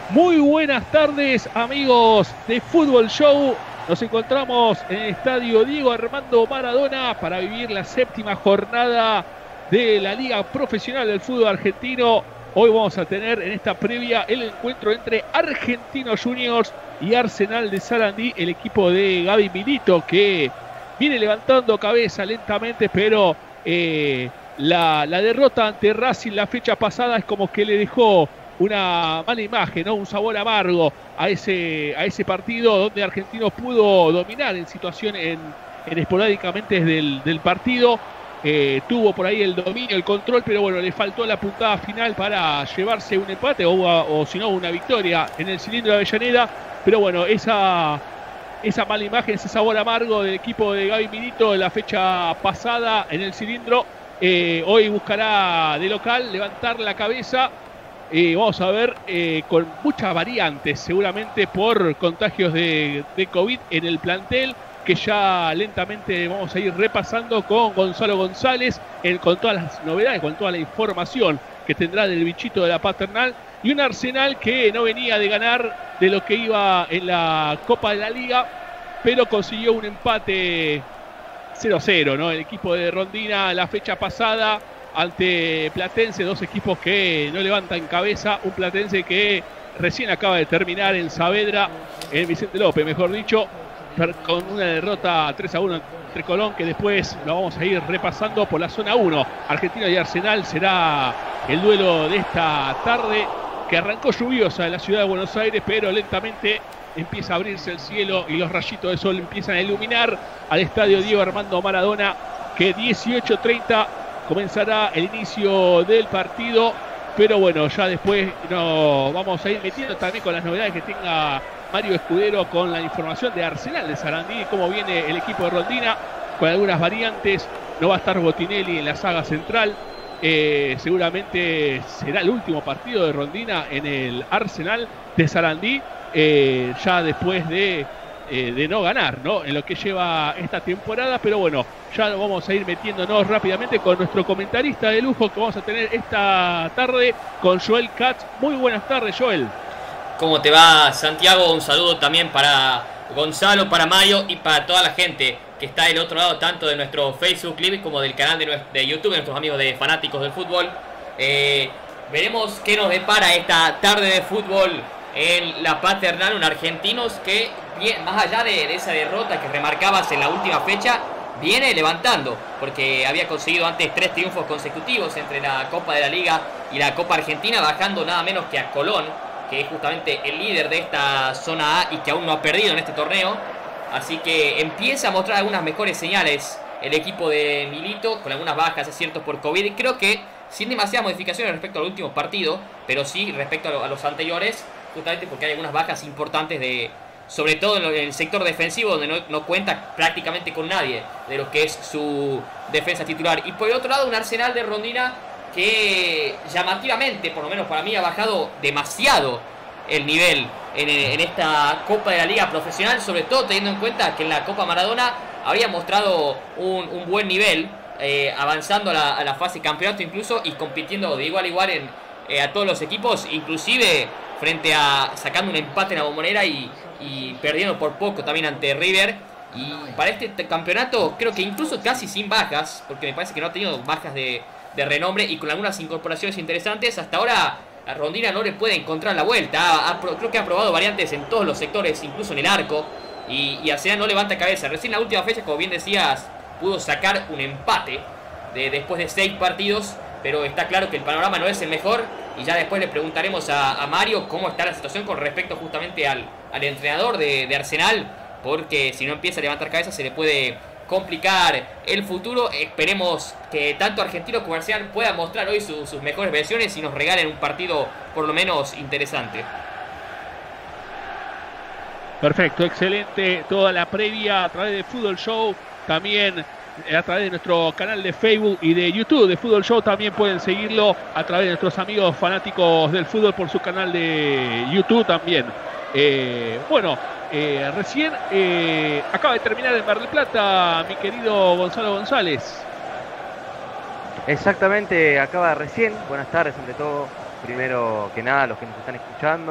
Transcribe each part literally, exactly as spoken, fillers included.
Muy buenas tardes, amigos de Fútbol Show. Nos encontramos en el estadio Diego Armando Maradona para vivir la séptima jornada de la Liga Profesional del Fútbol Argentino. Hoy vamos a tener en esta previa el encuentro entre Argentinos Juniors y Arsenal de Sarandí, el equipo de Gaby Milito, que viene levantando cabeza lentamente, pero eh, la, la derrota ante Racing la fecha pasada es como que le dejó una mala imagen, ¿no? Un sabor amargo a ese, a ese partido donde Argentinos pudo dominar en situaciones, en, en esporádicamente del, del partido. Eh, tuvo por ahí el dominio, el control, pero bueno, le faltó la puntada final para llevarse un empate o, o si no una victoria en el cilindro de Avellaneda. Pero bueno, esa, esa mala imagen, ese sabor amargo del equipo de Gaby Milito de la fecha pasada en el cilindro, eh, hoy buscará de local levantar la cabeza. Eh, vamos a ver eh, con muchas variantes, seguramente por contagios de, de COVID en el plantel, que ya lentamente vamos a ir repasando con Gonzalo González, el, con todas las novedades, con toda la información que tendrá del bichito de la Paternal, y un Arsenal que no venía de ganar de lo que iba en la Copa de la Liga, pero consiguió un empate cero cero, ¿no? El equipo de Rondina la fecha pasada ante Platense, dos equipos que no levantan cabeza, un Platense que recién acaba de terminar en Saavedra, en Vicente López, mejor dicho, con una derrota tres a uno entre Colón, que después lo vamos a ir repasando por la zona uno. Argentina y Arsenal será el duelo de esta tarde, que arrancó lluviosa en la ciudad de Buenos Aires, pero lentamente empieza a abrirse el cielo y los rayitos de sol empiezan a iluminar al estadio Diego Armando Maradona, que dieciocho treinta comenzará el inicio del partido, pero bueno, ya después nos vamos a ir metiendo también con las novedades que tenga Mario Escudero, con la información de Arsenal de Sarandí, cómo viene el equipo de Rondina, con algunas variantes. No va a estar Botinelli en la saga central, eh, seguramente será el último partido de Rondina en el Arsenal de Sarandí, eh, ya después de Eh, de no ganar, ¿no? En lo que lleva esta temporada, pero bueno, ya vamos a ir metiéndonos rápidamente con nuestro comentarista de lujo que vamos a tener esta tarde, con Joel Katz. Muy buenas tardes, Joel. ¿Cómo te va, Santiago? Un saludo también para Gonzalo, para Mayo y para toda la gente que está del otro lado, tanto de nuestro Facebook Live como del canal de, de YouTube, de nuestros amigos de Fanáticos del Fútbol. Eh, veremos qué nos depara esta tarde de fútbol en la Paternal, un Argentinos que, bien, más allá de, de esa derrota que remarcabas en la última fecha, viene levantando, porque había conseguido antes tres triunfos consecutivos entre la Copa de la Liga y la Copa Argentina, bajando nada menos que a Colón, que es justamente el líder de esta zona A y que aún no ha perdido en este torneo. Así que empieza a mostrar algunas mejores señales el equipo de Milito, con algunas bajas, es cierto, por COVID. Creo que sin demasiadas modificaciones respecto al último partido, pero sí respecto a, lo, a los anteriores, justamente porque hay algunas bajas importantes, de, sobre todo en el sector defensivo, donde no, no cuenta prácticamente con nadie de lo que es su defensa titular. Y por el otro lado, un Arsenal de Rondina que llamativamente, por lo menos para mí, ha bajado demasiado el nivel en, en esta Copa de la Liga Profesional, sobre todo teniendo en cuenta que en la Copa Maradona había mostrado un, un buen nivel, eh, avanzando a la, a la fase campeonato incluso, y compitiendo de igual a igual en, eh, a todos los equipos, inclusive frente a sacando un empate en la Bombonera y, y perdiendo por poco también ante River. Y para este campeonato creo que incluso casi sin bajas, porque me parece que no ha tenido bajas de, de renombre, y con algunas incorporaciones interesantes, hasta ahora a Rondina no le puede encontrar la vuelta. Ha, ha, creo que ha probado variantes en todos los sectores, incluso en el arco, y, y Arsenal no levanta cabeza. Recién la última fecha, como bien decías, pudo sacar un empate de, después de seis partidos, pero está claro que el panorama no es el mejor. Y ya después le preguntaremos a, a Mario cómo está la situación con respecto justamente al, al entrenador de, de Arsenal, porque si no empieza a levantar cabeza se le puede complicar el futuro. Esperemos que tanto Argentino como Arsenal puedan mostrar hoy su, sus mejores versiones y nos regalen un partido por lo menos interesante. Perfecto, excelente. Toda la previa a través de Fútbol Show, también a través de nuestro canal de Facebook y de YouTube de Fútbol Show. También pueden seguirlo a través de nuestros amigos fanáticos del fútbol por su canal de YouTube también. Eh, bueno, eh, recién eh, acaba de terminar en Mar del Plata, mi querido Gonzalo González. Exactamente, acaba recién. Buenas tardes ante todo. Primero que nada, los que nos están escuchando.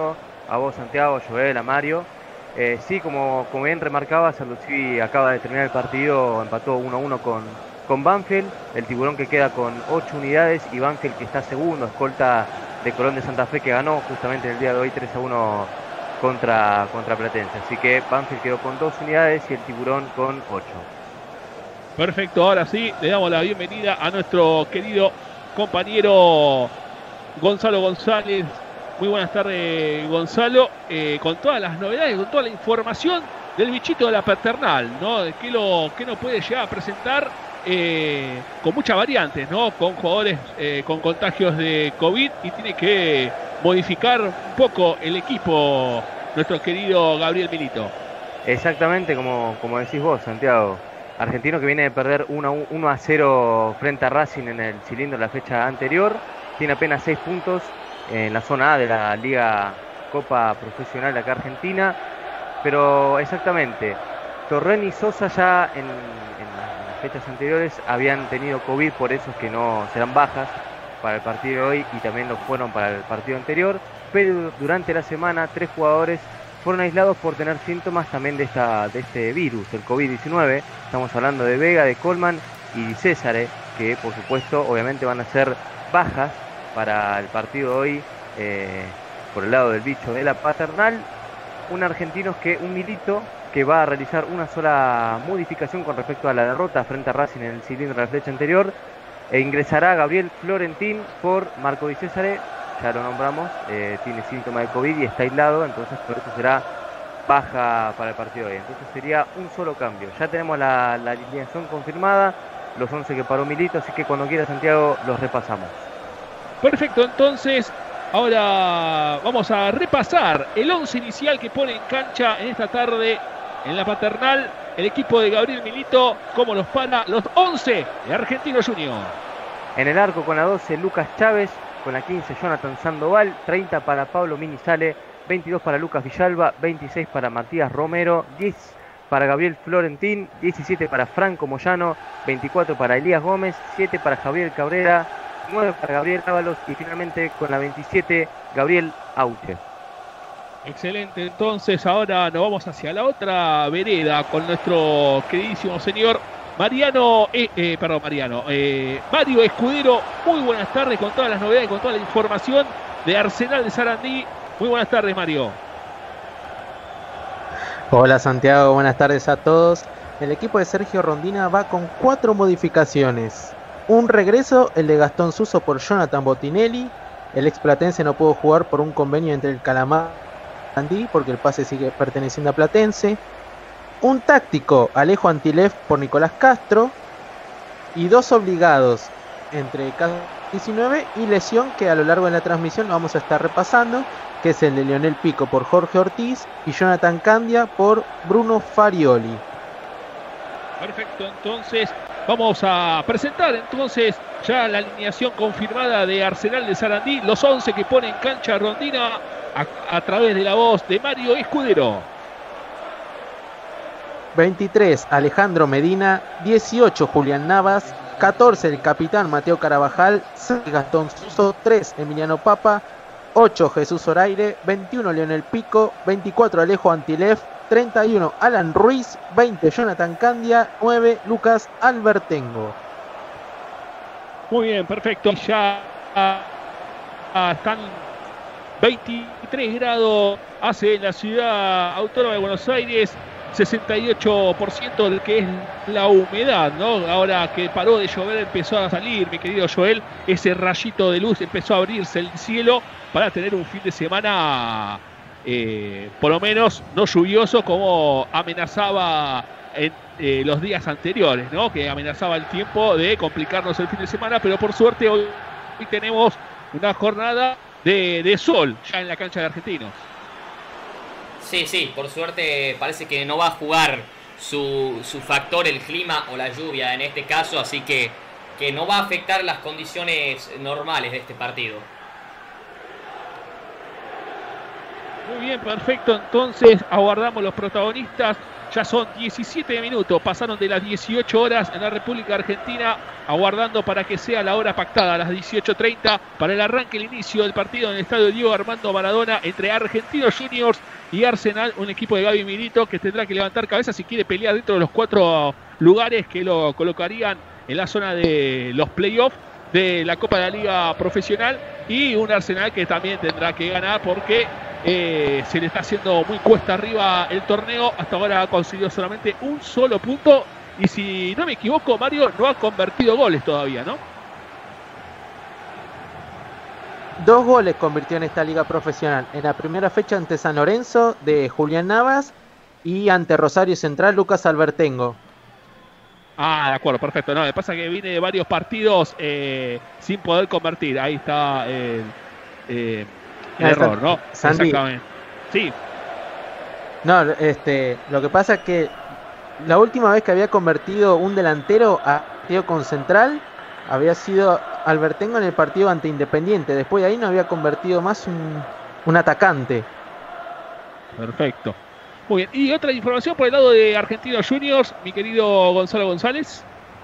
a vos Santiago, a Joel, a Mario. Eh, sí, como, como bien remarcabas, Aldosivi acaba de terminar el partido, empató uno a uno con, con Banfield, el Tiburón que queda con ocho unidades y Banfield que está segundo, escolta de Colón de Santa Fe que ganó justamente el día de hoy tres a uno contra, contra Platense. Así que Banfield quedó con dos unidades y el Tiburón con ocho. Perfecto, ahora sí, le damos la bienvenida a nuestro querido compañero Gonzalo González. Muy buenas tardes, Gonzalo, eh, con todas las novedades, con toda la información del bichito de la paternal, ¿no? De qué, lo, qué nos puede llegar a presentar eh, con muchas variantes, ¿no? Con jugadores eh, con contagios de COVID y tiene que modificar un poco el equipo nuestro querido Gabriel Milito. Exactamente, como, como decís vos, Santiago. Argentino que viene de perder uno a cero frente a Racing en el cilindro la fecha anterior. Tiene apenas seis puntos en la zona A de la Liga Copa Profesional de acá Argentina. Pero exactamente, Torren y Sosa ya en, en, en las fechas anteriores habían tenido COVID, por eso es que no serán bajas para el partido de hoy y también lo fueron para el partido anterior. Pero durante la semana tres jugadores fueron aislados por tener síntomas también de, esta, de este virus, el COVID diecinueve. Estamos hablando de Vega, de Colman y de César, que por supuesto obviamente van a ser bajas para el partido de hoy eh, por el lado del bicho de la paternal. Un argentino que, un Milito que va a realizar una sola modificación con respecto a la derrota frente a Racing en el cilindro de la flecha anterior, e ingresará Gabriel Florentín por Marco Di César. Ya lo nombramos, eh, tiene síntomas de COVID y está aislado, entonces por eso será baja para el partido de hoy. Entonces sería un solo cambio. Ya tenemos la, la alineación confirmada, los once que paró Milito, así que cuando quiera Santiago los repasamos. Perfecto, entonces ahora vamos a repasar el once inicial que pone en cancha en esta tarde en la paternal el equipo de Gabriel Milito, como los para los once de Argentino Junior. En el arco con la doce Lucas Chávez, con la quince Jonathan Sandoval, treinta para Pablo Minizale, veintidós para Lucas Villalba, veintiséis para Matías Romero, diez para Gabriel Florentín, diecisiete para Franco Moyano, veinticuatro para Elías Gómez, siete para Javier Cabrera, nueve para Gabriel Ábalos y finalmente con la veintisiete Gabriel Auche. Excelente, entonces ahora nos vamos hacia la otra vereda con nuestro queridísimo señor Mariano, eh, eh, perdón Mariano, eh, Mario Escudero. Muy buenas tardes con todas las novedades, con toda la información de Arsenal de Sarandí. Muy buenas tardes, Mario. Hola Santiago, buenas tardes a todos. El equipo de Sergio Rondina va con cuatro modificaciones. Un regreso, el de Gastón Suso por Jonathan Botinelli. El ex platense no pudo jugar por un convenio entre el Calamar y Sarandí porque el pase sigue perteneciendo a Platense. Un táctico, Alejo Antilef por Nicolás Castro. Y dos obligados, entre caso diecinueve y lesión, que a lo largo de la transmisión lo vamos a estar repasando, que es el de Leonel Pico por Jorge Ortiz y Jonathan Candia por Bruno Farioli. Perfecto, entonces vamos a presentar entonces ya la alineación confirmada de Arsenal de Sarandí, los once que pone en cancha Rondina a, a través de la voz de Mario Escudero. veintitrés Alejandro Medina, dieciocho Julián Navas, catorce el capitán Mateo Carabajal, seis Gastón Suso, tres Emiliano Papa, ocho Jesús Oraire, veintiuno Leonel Pico, veinticuatro Alejo Antilef, treinta y uno Alan Ruiz, veinte Jonathan Candia, nueve Lucas Albertengo. Muy bien, perfecto. Ya ah, están veintitrés grados, hace en la ciudad autónoma de Buenos Aires, sesenta y ocho por ciento de lo que es la humedad, ¿no? Ahora que paró de llover empezó a salir, mi querido Joel, ese rayito de luz, empezó a abrirse el cielo para tener un fin de semana eh, por lo menos no lluvioso como amenazaba en eh, los días anteriores, ¿no? Que amenazaba el tiempo de complicarnos el fin de semana, pero por suerte hoy, hoy tenemos una jornada de, de sol ya en la cancha de Argentinos. Sí, sí, por suerte parece que no va a jugar su, su factor, el clima o la lluvia en este caso, así que, que no va a afectar las condiciones normales de este partido. Muy bien, perfecto, entonces aguardamos los protagonistas Ya son diecisiete minutos, pasaron de las dieciocho horas en la República Argentina, aguardando para que sea la hora pactada, a las dieciocho treinta, para el arranque, el inicio del partido en el estadio Diego Armando Maradona entre Argentinos Juniors y Arsenal, un equipo de Gaby Milito que tendrá que levantar cabeza si quiere pelear dentro de los cuatro lugares que lo colocarían en la zona de los playoffs de la Copa de la Liga Profesional, y un Arsenal que también tendrá que ganar porque eh, se le está haciendo muy cuesta arriba el torneo. Hasta ahora ha conseguido solamente un solo punto y, si no me equivoco, Mario, no ha convertido goles todavía, ¿no? Dos goles convirtió en esta liga profesional. En la primera fecha ante San Lorenzo de Julián Navas y ante Rosario Central Lucas Albertengo. Ah, de acuerdo, perfecto. No, me pasa que viene de varios partidos eh, sin poder convertir. Ahí está eh, eh, el error, ¿no? Sandy. Exactamente. Sí. No, este, lo que pasa es que la última vez que había convertido un delantero a partido con Central había sido Albertengo en el partido ante Independiente. Después de ahí no había convertido más un, un atacante. Perfecto. Muy bien, y otra información por el lado de Argentinos Juniors, mi querido Gonzalo González.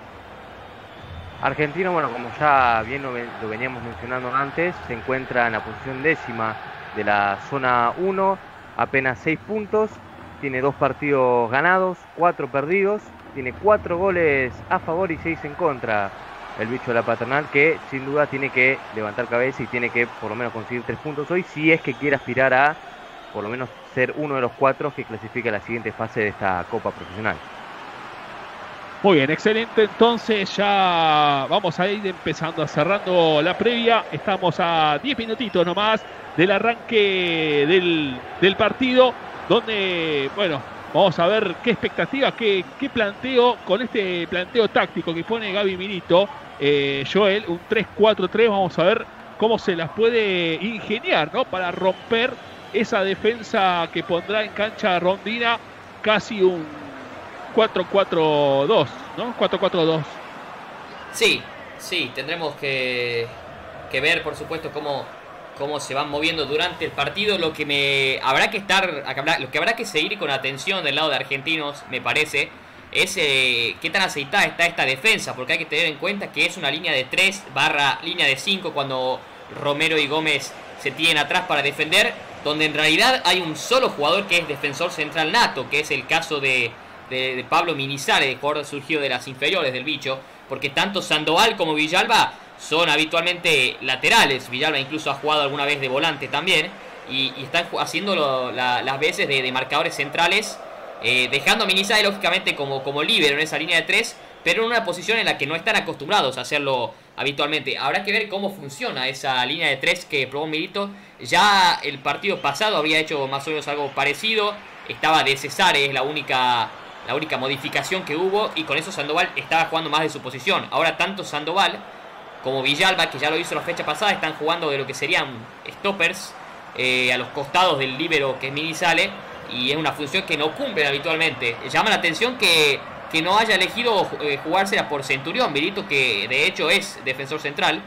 Argentino, bueno, como ya bien lo, lo veníamos mencionando antes, se encuentra en la posición décima de la zona uno, apenas seis puntos, tiene dos partidos ganados, cuatro perdidos, tiene cuatro goles a favor y seis en contra. El bicho de la patronal, que sin duda tiene que levantar cabeza y tiene que por lo menos conseguir tres puntos hoy, si es que quiere aspirar a por lo menos ser uno de los cuatro que clasifica a la siguiente fase de esta Copa Profesional. Muy bien, excelente. Entonces ya vamos a ir empezando, a cerrando la previa. Estamos a diez minutitos nomás del arranque del, del partido, donde, bueno, vamos a ver qué expectativa, qué, qué planteo, con este planteo táctico que pone Gaby Milito, eh, Joel, un tres cuatro tres, vamos a ver cómo se las puede ingeniar, ¿no? Para romper esa defensa que pondrá en cancha Rondina, casi un cuatro cuatro dos, ¿no? cuatro cuatro dos. Sí, sí, tendremos que, que ver, por supuesto, cómo, cómo se van moviendo durante el partido. Lo que me habrá que estar, lo que habrá que seguir con atención del lado de Argentinos, me parece, es eh, qué tan aceitada está esta defensa, porque hay que tener en cuenta que es una línea de tres barra línea de cinco cuando Romero y Gómez se tienen atrás para defender, donde en realidad hay un solo jugador que es defensor central nato, que es el caso de, de, de Pablo Minizales, jugador surgido de las inferiores del bicho, porque tanto Sandoval como Villalba son habitualmente laterales. Villalba incluso ha jugado alguna vez de volante también, y, y están haciendo lo, la, las veces de, de marcadores centrales, eh, dejando a Minizales lógicamente como, como líbero en esa línea de tres, pero en una posición en la que no están acostumbrados a hacerlo habitualmente. Habrá que ver cómo funciona esa línea de tres que probó Milito. Ya el partido pasado había hecho más o menos algo parecido. Estaba de Cesare, es la única, la única modificación que hubo, y con eso Sandoval estaba jugando más de su posición. Ahora tanto Sandoval como Villalba, que ya lo hizo la fecha pasada, están jugando de lo que serían stoppers eh, a los costados del líbero que es Minizales, y es una función que no cumplen habitualmente. Llama la atención que que no haya elegido eh, jugársela por Centurión, Milito, que de hecho es defensor central.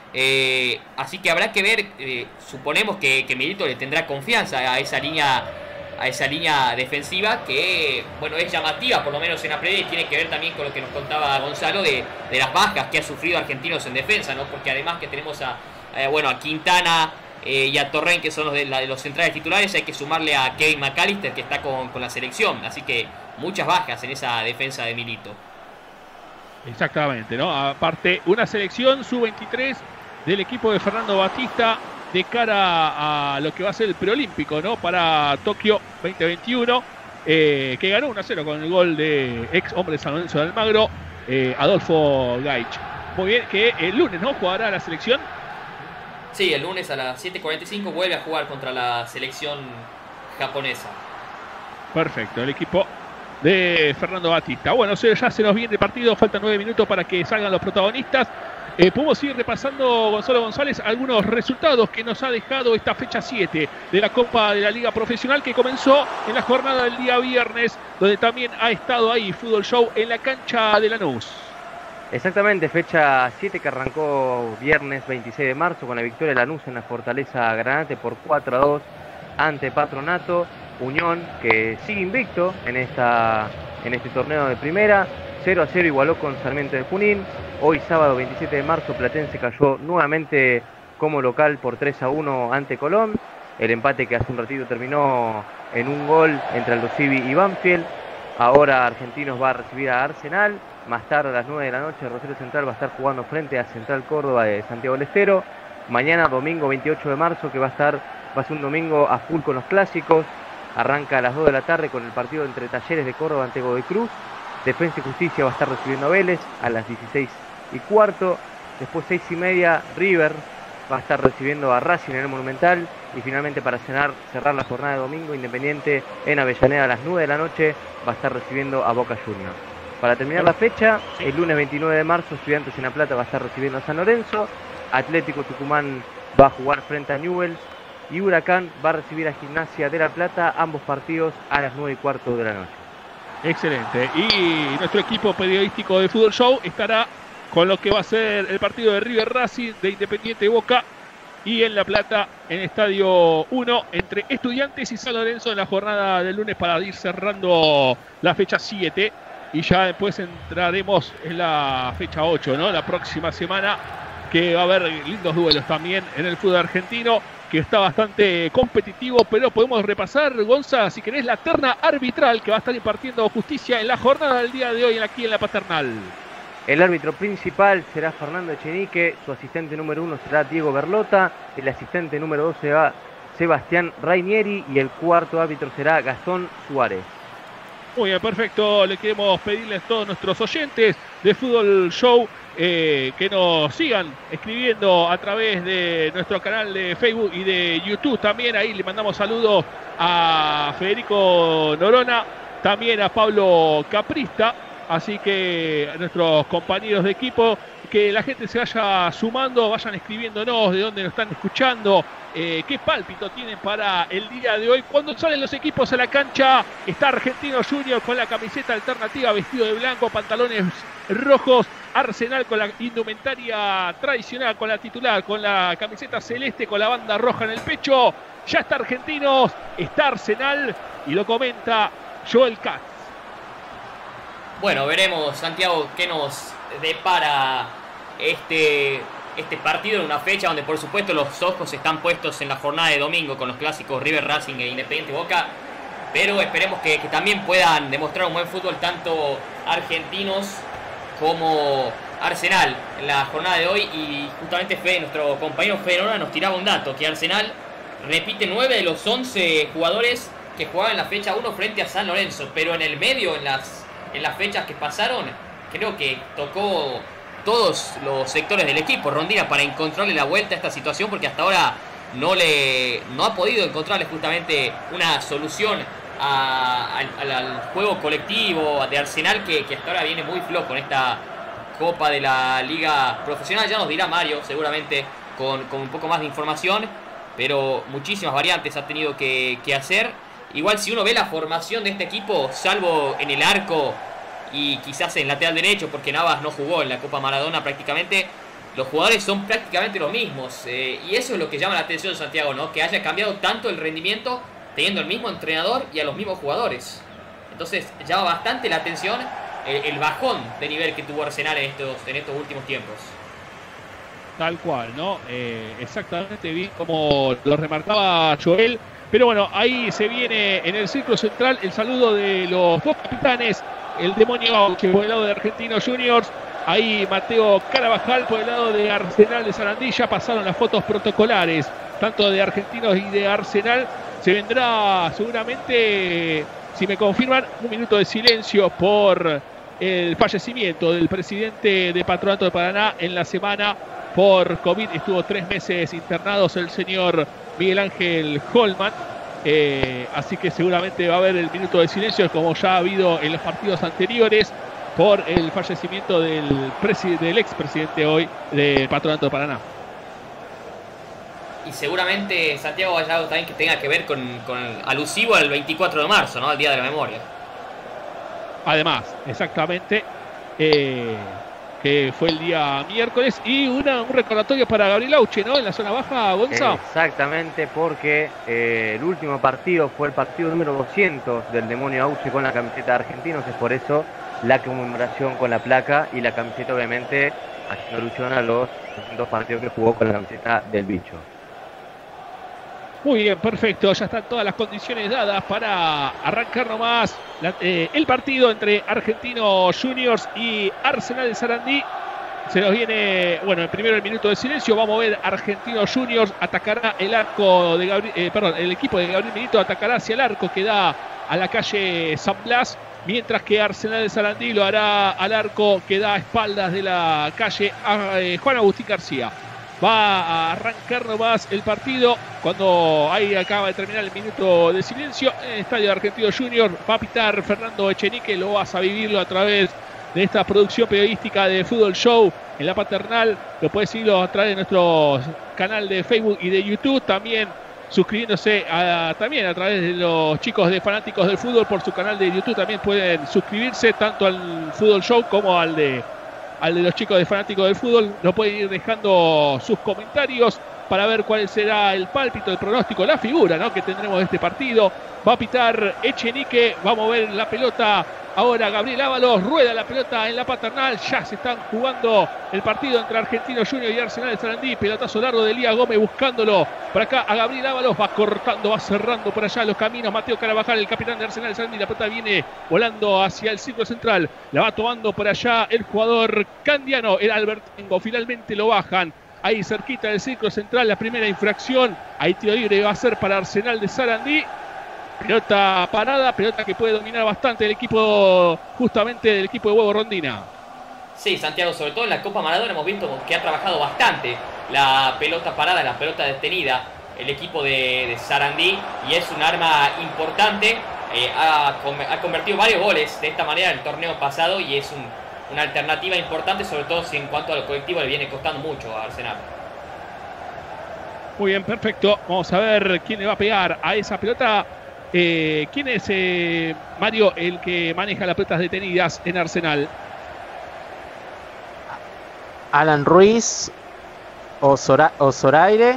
Eh, así que habrá que ver, eh, suponemos que, que Milito le tendrá confianza a esa línea a esa línea defensiva, que bueno, es llamativa por lo menos en la previa, y tiene que ver también con lo que nos contaba Gonzalo de, de las bajas que ha sufrido Argentinos en defensa, ¿no? Porque además que tenemos a, a bueno, a Quintana eh, y a Torren, que son los de, la, de los centrales titulares, hay que sumarle a Kevin McAllister, que está con, con la selección, así que muchas bajas en esa defensa de Milito. Exactamente, ¿no? Aparte, una selección sub veintitrés del equipo de Fernando Batista de cara a lo que va a ser el preolímpico, ¿no? Para Tokio veinte veintiuno, eh, que ganó uno a cero con el gol de ex hombre de San Lorenzo de Almagro, eh, Adolfo Gaich. Muy bien, que el lunes, ¿no? Jugará la selección. Sí, el lunes a las siete cuarenta y cinco vuelve a jugar contra la selección japonesa. Perfecto, el equipo de Fernando Batista. Bueno, ya se nos viene el partido, faltan nueve minutos para que salgan los protagonistas. Eh, podemos ir repasando, Gonzalo González, algunos resultados que nos ha dejado esta fecha siete de la Copa de la Liga Profesional, que comenzó en la jornada del día viernes, donde también ha estado ahí Fútbol Show en la cancha de Lanús. Exactamente, fecha siete que arrancó viernes veintiséis de marzo con la victoria de Lanús en la Fortaleza Granate por cuatro a dos ante Patronato. Unión, que sigue invicto en, esta, en este torneo de primera. cero a cero igualó con Sarmiento de Junín. Hoy sábado veintisiete de marzo Platense cayó nuevamente como local por tres a uno ante Colón. El empate que hace un ratito terminó en un gol entre Aldo Civi y Banfield. Ahora Argentinos va a recibir a Arsenal. Más tarde a las nueve de la noche Rosario Central va a estar jugando frente a Central Córdoba de Santiago del Estero. Mañana domingo veintiocho de marzo, que va a estar, va a ser un domingo a full con los clásicos. Arranca a las dos de la tarde con el partido entre Talleres de Córdoba ante Godoy Cruz. Defensa y Justicia va a estar recibiendo a Vélez a las dieciséis y cuarto. Después seis y media River va a estar recibiendo a Racing en el Monumental. Y finalmente para cenar, cerrar la jornada de domingo, Independiente en Avellaneda a las nueve de la noche va a estar recibiendo a Boca Juniors. Para terminar la fecha, el lunes veintinueve de marzo Estudiantes en La Plata va a estar recibiendo a San Lorenzo. Atlético Tucumán va a jugar frente a Newell's. Y Huracán va a recibir a Gimnasia de La Plata, ambos partidos a las nueve y cuarto de la noche. Excelente. Y nuestro equipo periodístico de Fútbol Show estará con lo que va a ser el partido de River Racing, de Independiente Boca y en La Plata, en Estadio uno, entre Estudiantes y San Lorenzo en la jornada del lunes para ir cerrando la fecha siete. Y ya después entraremos en la fecha ocho, ¿no? La próxima semana, que va a haber lindos duelos también en el fútbol argentino, que está bastante competitivo, pero podemos repasar, Gonza, si querés, la terna arbitral que va a estar impartiendo justicia en la jornada del día de hoy aquí en la Paternal. El árbitro principal será Fernando Echenique, su asistente número uno será Diego Berlota, el asistente número dos será Sebastián Rainieri y el cuarto árbitro será Gastón Suárez. Muy bien, perfecto. Le queremos pedirles a todos nuestros oyentes de Fútbol Show eh, que nos sigan escribiendo a través de nuestro canal de Facebook y de YouTube también. Ahí le mandamos saludos a Federico Norona, también a Pablo Caprista. Así que a nuestros compañeros de equipo, que la gente se vaya sumando, vayan escribiéndonos de dónde nos están escuchando, eh, qué pálpito tienen para el día de hoy. Cuando salen los equipos a la cancha, está Argentinos Juniors con la camiseta alternativa, vestido de blanco, pantalones rojos. Arsenal con la indumentaria tradicional, con la titular, con la camiseta celeste, con la banda roja en el pecho. Ya está Argentinos, está Arsenal y lo comenta Joel Katz. Bueno, veremos, Santiago, qué nos depara este, este partido en una fecha donde por supuesto los ojos están puestos en la jornada de domingo con los clásicos River Racing e Independiente Boca, pero esperemos que, que también puedan demostrar un buen fútbol tanto Argentinos como Arsenal en la jornada de hoy. Y justamente Fede, nuestro compañero Fede Norona, nos tiraba un dato, que Arsenal repite nueve de los once jugadores que jugaban en la fecha uno frente a San Lorenzo, pero en el medio, en las en las fechas que pasaron, creo que tocó todos los sectores del equipo Rondina para encontrarle la vuelta a esta situación, porque hasta ahora no le no ha podido encontrarle justamente una solución a, a, al, al juego colectivo de Arsenal, que, que hasta ahora viene muy flojo en esta Copa de la Liga Profesional. Ya nos dirá Mario seguramente con, con un poco más de información, pero muchísimas variantes ha tenido que, que hacer. Igual si uno ve la formación de este equipo, salvo en el arco y quizás en lateral derecho, porque Navas no jugó en la Copa Maradona prácticamente, los jugadores son prácticamente los mismos. Eh, y eso es lo que llama la atención, Santiago, ¿no? Que haya cambiado tanto el rendimiento teniendo el mismo entrenador y a los mismos jugadores. Entonces llama bastante la atención el, el bajón de nivel que tuvo Arsenal en estos, en estos últimos tiempos. Tal cual, ¿no? Eh, exactamente bien como lo remarcaba Joel. Pero bueno, ahí se viene en el círculo central el saludo de los dos capitanes. El demonio que por el lado de Argentinos Juniors. Ahí Mateo Carabajal por el lado de Arsenal de Sarandilla. Pasaron las fotos protocolares, tanto de Argentinos y de Arsenal. Se vendrá seguramente, si me confirman, un minuto de silencio por el fallecimiento del presidente de Patronato de Paraná en la semana por COVID. Estuvo tres meses internados el señor Miguel Ángel Holman, eh, así que seguramente va a haber el minuto de silencio, como ya ha habido en los partidos anteriores, por el fallecimiento del, del expresidente hoy de Patronato de Paraná. Y seguramente, Santiago, haya algo también que tenga que ver con, con el alusivo al veinticuatro de marzo, ¿no? Al Día de la Memoria. Además, exactamente, eh, que fue el día miércoles. Y una, un recordatorio para Gabriel Auche, ¿no? En la zona baja, Gonza. Exactamente, porque eh, el último partido fue el partido número doscientos del demonio Auche con la camiseta de Argentinos. Es por eso la conmemoración con la placa y la camiseta, obviamente, haciendo alusión a los dos partidos que jugó con la camiseta del bicho. Muy bien, perfecto. Ya están todas las condiciones dadas para arrancar nomás la, eh, el partido entre Argentinos Juniors y Arsenal de Sarandí. Se nos viene, bueno, el primero el minuto de silencio. Vamos a ver, Argentinos Juniors atacará el arco de Gabriel, eh, perdón, el equipo de Gabriel Milito atacará hacia el arco que da a la calle San Blas, mientras que Arsenal de Sarandí lo hará al arco que da a espaldas de la calle a, eh, Juan Agustín García. Va a arrancar nomás el partido cuando ahí acaba de terminar el minuto de silencio en el estadio de Argentinos Juniors. Va a pitar Fernando Echenique, lo vas a vivirlo a través de esta producción periodística de Fútbol Show en la Paternal. Lo puedes seguirlo a través de nuestro canal de Facebook y de YouTube. También suscribiéndose a, también a través de los chicos de Fanáticos del Fútbol por su canal de YouTube. También pueden suscribirse tanto al Fútbol Show como al de al de los chicos de Fanáticos del Fútbol. No pueden ir dejando sus comentarios para ver cuál será el pálpito, el pronóstico, la figura, ¿no?, que tendremos de este partido. Va a pitar Echenique, va a mover la pelota ahora Gabriel Ábalos, rueda la pelota en la Paternal. Ya se están jugando el partido entre Argentinos Juniors y Arsenal de Sarandí. Pelotazo largo de Elías Gómez buscándolo por acá a Gabriel Ábalos, va cortando, va cerrando por allá los caminos Mateo Carabajal, el capitán de Arsenal de Sarandí. La pelota viene volando hacia el círculo central, la va tomando por allá el jugador candiano, el Albertengo. Finalmente lo bajan ahí cerquita del círculo central, la primera infracción. Ahí tiro libre va a ser para Arsenal de Sarandí. Pelota parada, pelota que puede dominar bastante el equipo, justamente del equipo de Huevo Rondina. Sí, Santiago, sobre todo en la Copa Maradona hemos visto que ha trabajado bastante la pelota parada, la pelota detenida, el equipo de, de Sarandí, y es un arma importante. Eh, ha, ha convertido varios goles de esta manera en el torneo pasado y es un, una alternativa importante, sobre todo si en cuanto al colectivo le viene costando mucho a Arsenal. Muy bien, perfecto. Vamos a ver quién le va a pegar a esa pelota. Eh, ¿Quién es, eh, Mario, el que maneja las pelotas detenidas en Arsenal? Alan Ruiz o, Zora, o Zoraire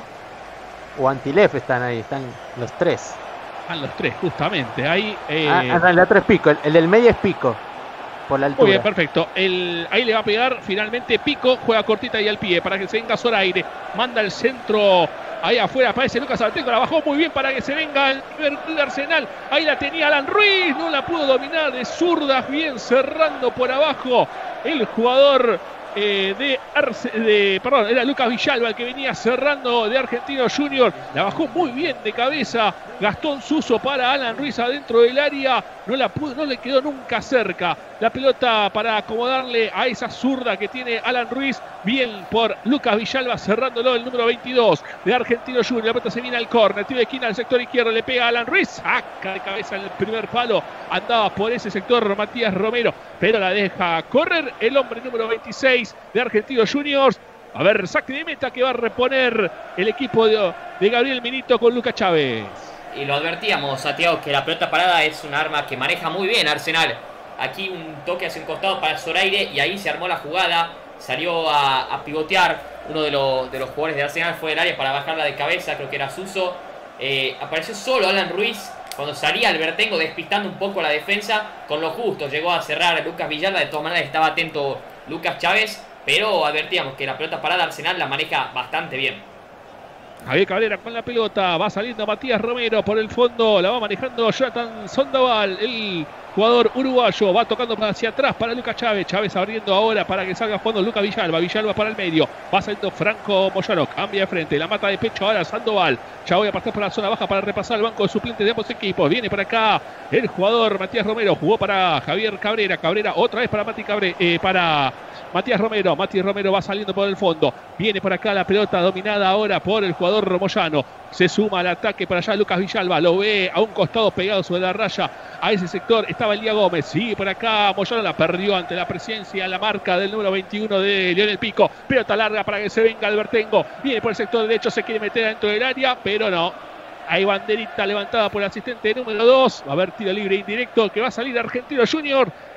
o Antilef están ahí, están los tres. Están los tres, justamente. Ahí, eh... ah, en realidad tres Pico, el, el del medio es Pico, por la altura. Muy bien, perfecto. El, ahí le va a pegar finalmente Pico, juega cortita y al pie para que se venga Zoraire. Manda el centro ahí afuera, aparece Lucas Albertengo, la bajó muy bien para que se venga el primer gol de Arsenal. Ahí la tenía Alan Ruiz, no la pudo dominar de zurdas, bien cerrando por abajo el jugador eh, de, Arce, de, perdón, era Lucas Villalba el que venía cerrando de Argentinos Juniors. La bajó muy bien de cabeza Gastón Suso para Alan Ruiz adentro del área. No, la pudo, no le quedó nunca cerca. La pelota para acomodarle a esa zurda que tiene Alan Ruiz. Bien por Lucas Villalba cerrándolo, el número veintidós de Argentinos Juniors. La pelota se viene al córner, tiro de esquina al sector izquierdo, le pega a Alan Ruiz, saca de cabeza en el primer palo. Andaba por ese sector Matías Romero, pero la deja correr el hombre número veintiséis de Argentinos Juniors. A ver, saque de meta que va a reponer el equipo de, de Gabriel Milito con Lucas Chávez. Y lo advertíamos, Santiago, que la pelota parada es un arma que maneja muy bien Arsenal. Aquí un toque hacia un costado para Zoraire y ahí se armó la jugada. Salió a, a pivotear uno de, lo, de los jugadores de Arsenal, fue del área para bajarla de cabeza, creo que era Suso. Eh, apareció solo Alan Ruiz cuando salía Albertengo, despistando un poco la defensa. Con lo justo llegó a cerrar a Lucas Villalba. De todas maneras estaba atento Lucas Chávez, pero advertíamos que la pelota parada Arsenal la maneja bastante bien. Javier Cabrera con la pelota, va saliendo Matías Romero por el fondo, la va manejando Jonathan Sondaval, el jugador uruguayo, va tocando hacia atrás para Lucas Chávez, Chávez abriendo ahora para que salga jugando Lucas Villalba, Villalba para el medio, va saliendo Franco Moyano, cambia de frente, la mata de pecho ahora Sandoval, ya voy a pasar por la zona baja para repasar el banco de suplentes de ambos equipos, viene para acá el jugador Matías Romero, jugó para Javier Cabrera, Cabrera otra vez para Mati Cabrera, eh, para Matías Romero, Matías Romero va saliendo por el fondo, viene por acá la pelota dominada ahora por el jugador Moyano, se suma al ataque para allá Lucas Villalba, lo ve a un costado pegado sobre la raya, a ese sector estaba Elías Gómez, sigue por acá Moyano, la perdió ante la presencia, la marca del número veintiuno de Lionel Pico, pelota larga para que se venga Albertengo, viene por el sector derecho, se quiere meter dentro del área, pero no. Hay banderita levantada por el asistente número dos. Va a haber tiro libre indirecto que va a salir Argentinos Juniors.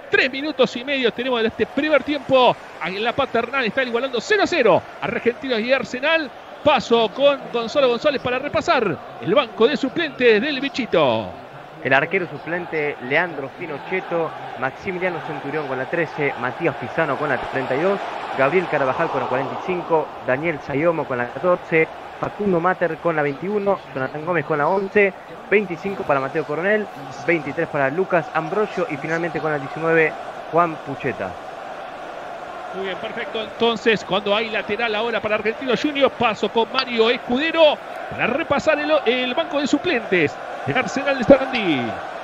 Tres minutos y medio tenemos de este primer tiempo. En la Paternal están igualando cero a cero a Argentinos y Arsenal. Paso con Gonzalo González para repasar el banco de suplentes del bichito. El arquero suplente Leandro Pinochetto, Maximiliano Centurión con la trece, Matías Pisano con la treinta y dos, Gabriel Carabajal con la cuarenta y cinco, Daniel Sayomo con la catorce, Facundo Mater con la veintiuno, Jonathan Gómez con la once, veinticinco para Mateo Coronel, veintitrés para Lucas Ambrosio y finalmente con la diecinueve Juan Pucheta. Muy bien, perfecto. Entonces, cuando hay lateral ahora para Argentinos Juniors, paso con Mario Escudero para repasar el, el banco de suplentes de Arsenal de Sarandí.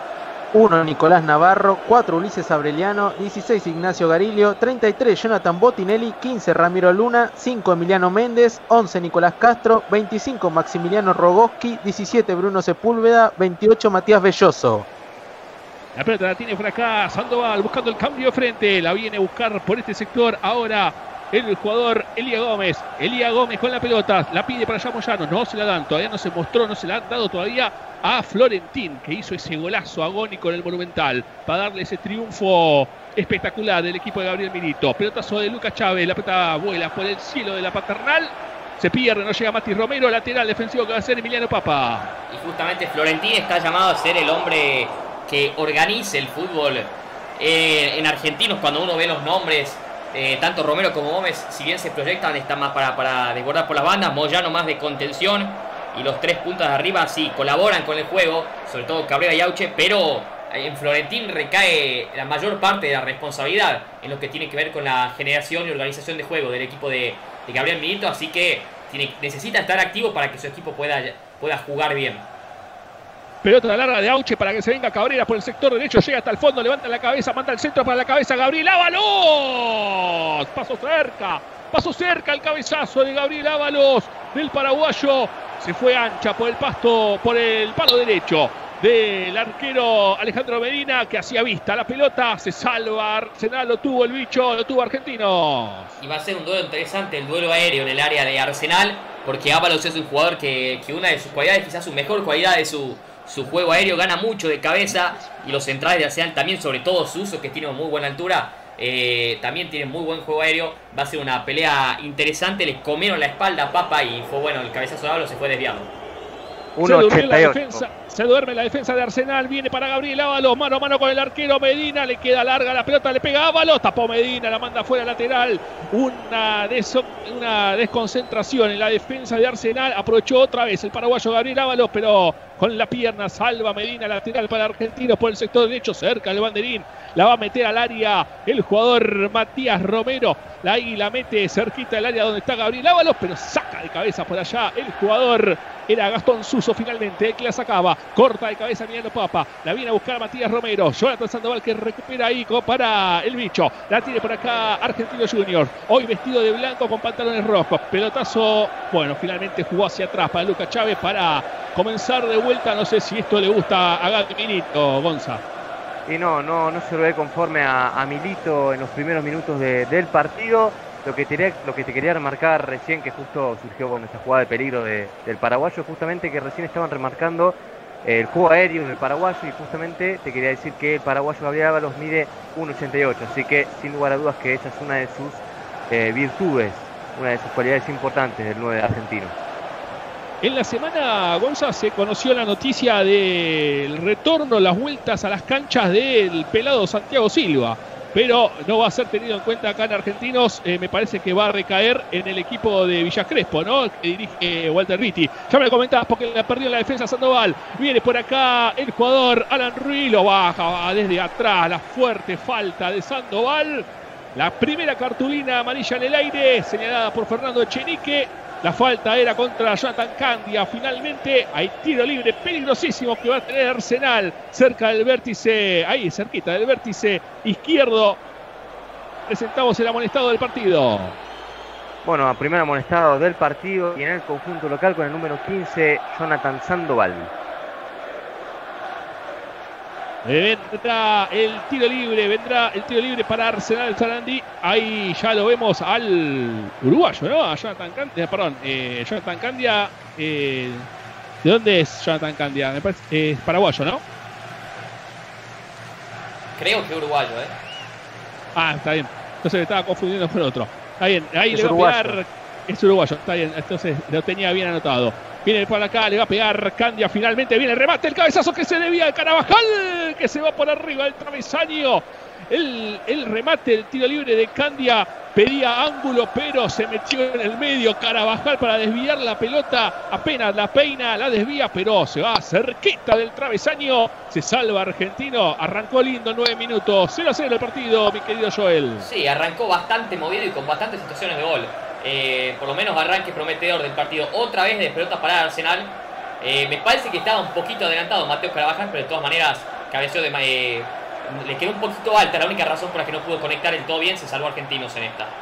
uno Nicolás Navarro, cuatro Ulises Abreliano, dieciséis Ignacio Garilio, treinta y tres Jonathan Botinelli, quince Ramiro Luna, cinco Emiliano Méndez, once Nicolás Castro, veinticinco Maximiliano Rogoski, diecisiete Bruno Sepúlveda, veintiocho Matías Belloso. La pelota la tiene por acá Sandoval buscando el cambio de frente. La viene a buscar por este sector ahora el jugador Elías Gómez. Elías Gómez con la pelota. La pide para allá Moyano. No se la dan. Todavía no se mostró. No se la han dado todavía a Florentín, que hizo ese golazo agónico en el Monumental para darle ese triunfo espectacular del equipo de Gabriel Milito. Pelotazo de Lucas Chávez. La pelota vuela por el cielo de la Paternal. Se pierde. No llega Mati Romero. Lateral defensivo que va a ser Emiliano Papa. Y justamente Florentín está llamado a ser el hombre que organice el fútbol eh, en Argentinos. Cuando uno ve los nombres, eh, tanto Romero como Gómez, si bien se proyectan, están más para, para desbordar por las bandas. Moyano más de contención, y los tres puntas de arriba sí colaboran con el juego, sobre todo Cabrera y Auche, pero en Florentín recae la mayor parte de la responsabilidad en lo que tiene que ver con la generación y organización de juego del equipo de, de Gabriel Milito, así que tiene, necesita estar activo para que su equipo pueda, pueda jugar bien. Pelota larga de Auche para que se venga Cabrera por el sector derecho. Llega hasta el fondo, levanta la cabeza, manda el centro para la cabeza Gabriel Ábalos. Paso cerca, paso cerca el cabezazo de Gabriel Ábalos del paraguayo. Se fue ancha por el pasto, por el palo derecho del arquero Alejandro Medina, que hacía vista la pelota. Se salva Arsenal, lo tuvo el bicho, lo tuvo Argentinos. Y va a ser un duelo interesante, el duelo aéreo en el área de Arsenal, porque Ábalos es un jugador que, que una de sus cualidades, quizás su mejor cualidad, es su Su juego aéreo, gana mucho de cabeza, y los centrales de Arsenal también, sobre todo Suso, que tiene muy buena altura, eh, también tiene muy buen juego aéreo. Va a ser una pelea interesante. Le comieron la espalda a Papa y fue bueno, el cabezazo de Ábalos se fue desviado. Se duerme, la defensa, se duerme la defensa de Arsenal. Viene para Gabriel Ábalos, mano a mano con el arquero Medina. Le queda larga la pelota, le pega a Ábalos. Tapó Medina, la manda fuera lateral. Una, des una desconcentración en la defensa de Arsenal. Aprovechó otra vez el paraguayo Gabriel Ábalos, pero con la pierna salva Medina, lateral para Argentinos por el sector derecho, cerca del banderín. La va a meter al área el jugador Matías Romero. La águila mete cerquita del área donde está Gabriel Ábalos, pero saca de cabeza por allá el jugador. Era Gastón Suso finalmente, el que la sacaba. Corta de cabeza Emiliano Papa. La viene a buscar Matías Romero. Jonathan Sandoval, que recupera ahí para el bicho. La tiene por acá Argentinos Juniors. Hoy vestido de blanco con pantalones rojos. Pelotazo. Bueno, finalmente jugó hacia atrás para Lucas Chávez para comenzar de vuelta. No sé si esto le gusta a Gabriel Milito, Gonza. Y no, no, no se lo ve conforme a, a Milito en los primeros minutos de, del partido. Lo que, te, lo que te quería remarcar recién, que justo surgió con esa jugada de peligro de, del paraguayo, justamente que recién estaban remarcando el juego aéreo del paraguayo, y justamente te quería decir que el paraguayo Gabriel Ábalos mide uno ochenta y ocho, así que sin lugar a dudas que esa es una de sus eh, virtudes, una de sus cualidades importantes del nueve argentino. En la semana, Gonza, se conoció la noticia del retorno, las vueltas a las canchas del pelado Santiago Silva, pero no va a ser tenido en cuenta acá en Argentinos. Eh, me parece que va a recaer en el equipo de Villa Crespo, ¿no? Que dirige Walter Vitti. Ya me lo comentabas porque la perdió en la defensa Sandoval. Viene por acá el jugador Alan Ruiz, lo baja desde atrás. La fuerte falta de Sandoval. La primera cartulina amarilla en el aire, señalada por Fernando Echenique. La falta era contra Jonathan Candia. Finalmente hay tiro libre peligrosísimo que va a tener Arsenal cerca del vértice, ahí cerquita del vértice izquierdo. Presentamos el amonestado del partido. Bueno, a primer amonestado del partido, y en el conjunto local con el número quince, Jonathan Sandoval. Vendrá el tiro libre, vendrá el tiro libre para Arsenal Sarandí. Ahí ya lo vemos al uruguayo, ¿no? A Jonathan Candia, perdón, eh, Jonathan Candia. Eh, ¿De dónde es Jonathan Candia? Me parece, es paraguayo, ¿no? Creo que uruguayo, ¿eh? Ah, está bien. Entonces me estaba confundiendo con otro. Está bien, ahí Es le va uruguayo. a pegar. Es uruguayo, está bien. Entonces lo tenía bien anotado. Viene por acá, le va a pegar Candia. Finalmente viene el remate, el cabezazo que se debía al Carabajal, que se va por arriba del travesaño. El, el remate, el tiro libre de Candia pedía ángulo, pero se metió en el medio Carabajal para desviar la pelota. Apenas la peina, la desvía, pero se va cerquita del travesaño. Se salva Argentino. Arrancó lindo, nueve minutos. cero a cero el partido, mi querido Joel. Sí, arrancó bastante movido y con bastantes situaciones de gol. Eh, por lo menos arranque prometedor del partido. Otra vez de pelota para Arsenal. Eh, me parece que estaba un poquito adelantado Mateo Carabajal, pero de todas maneras cabeció de... Eh, le quedó un poquito alta, la única razón por la que no pudo conectar el todo bien. Se salvó Argentinos en esta.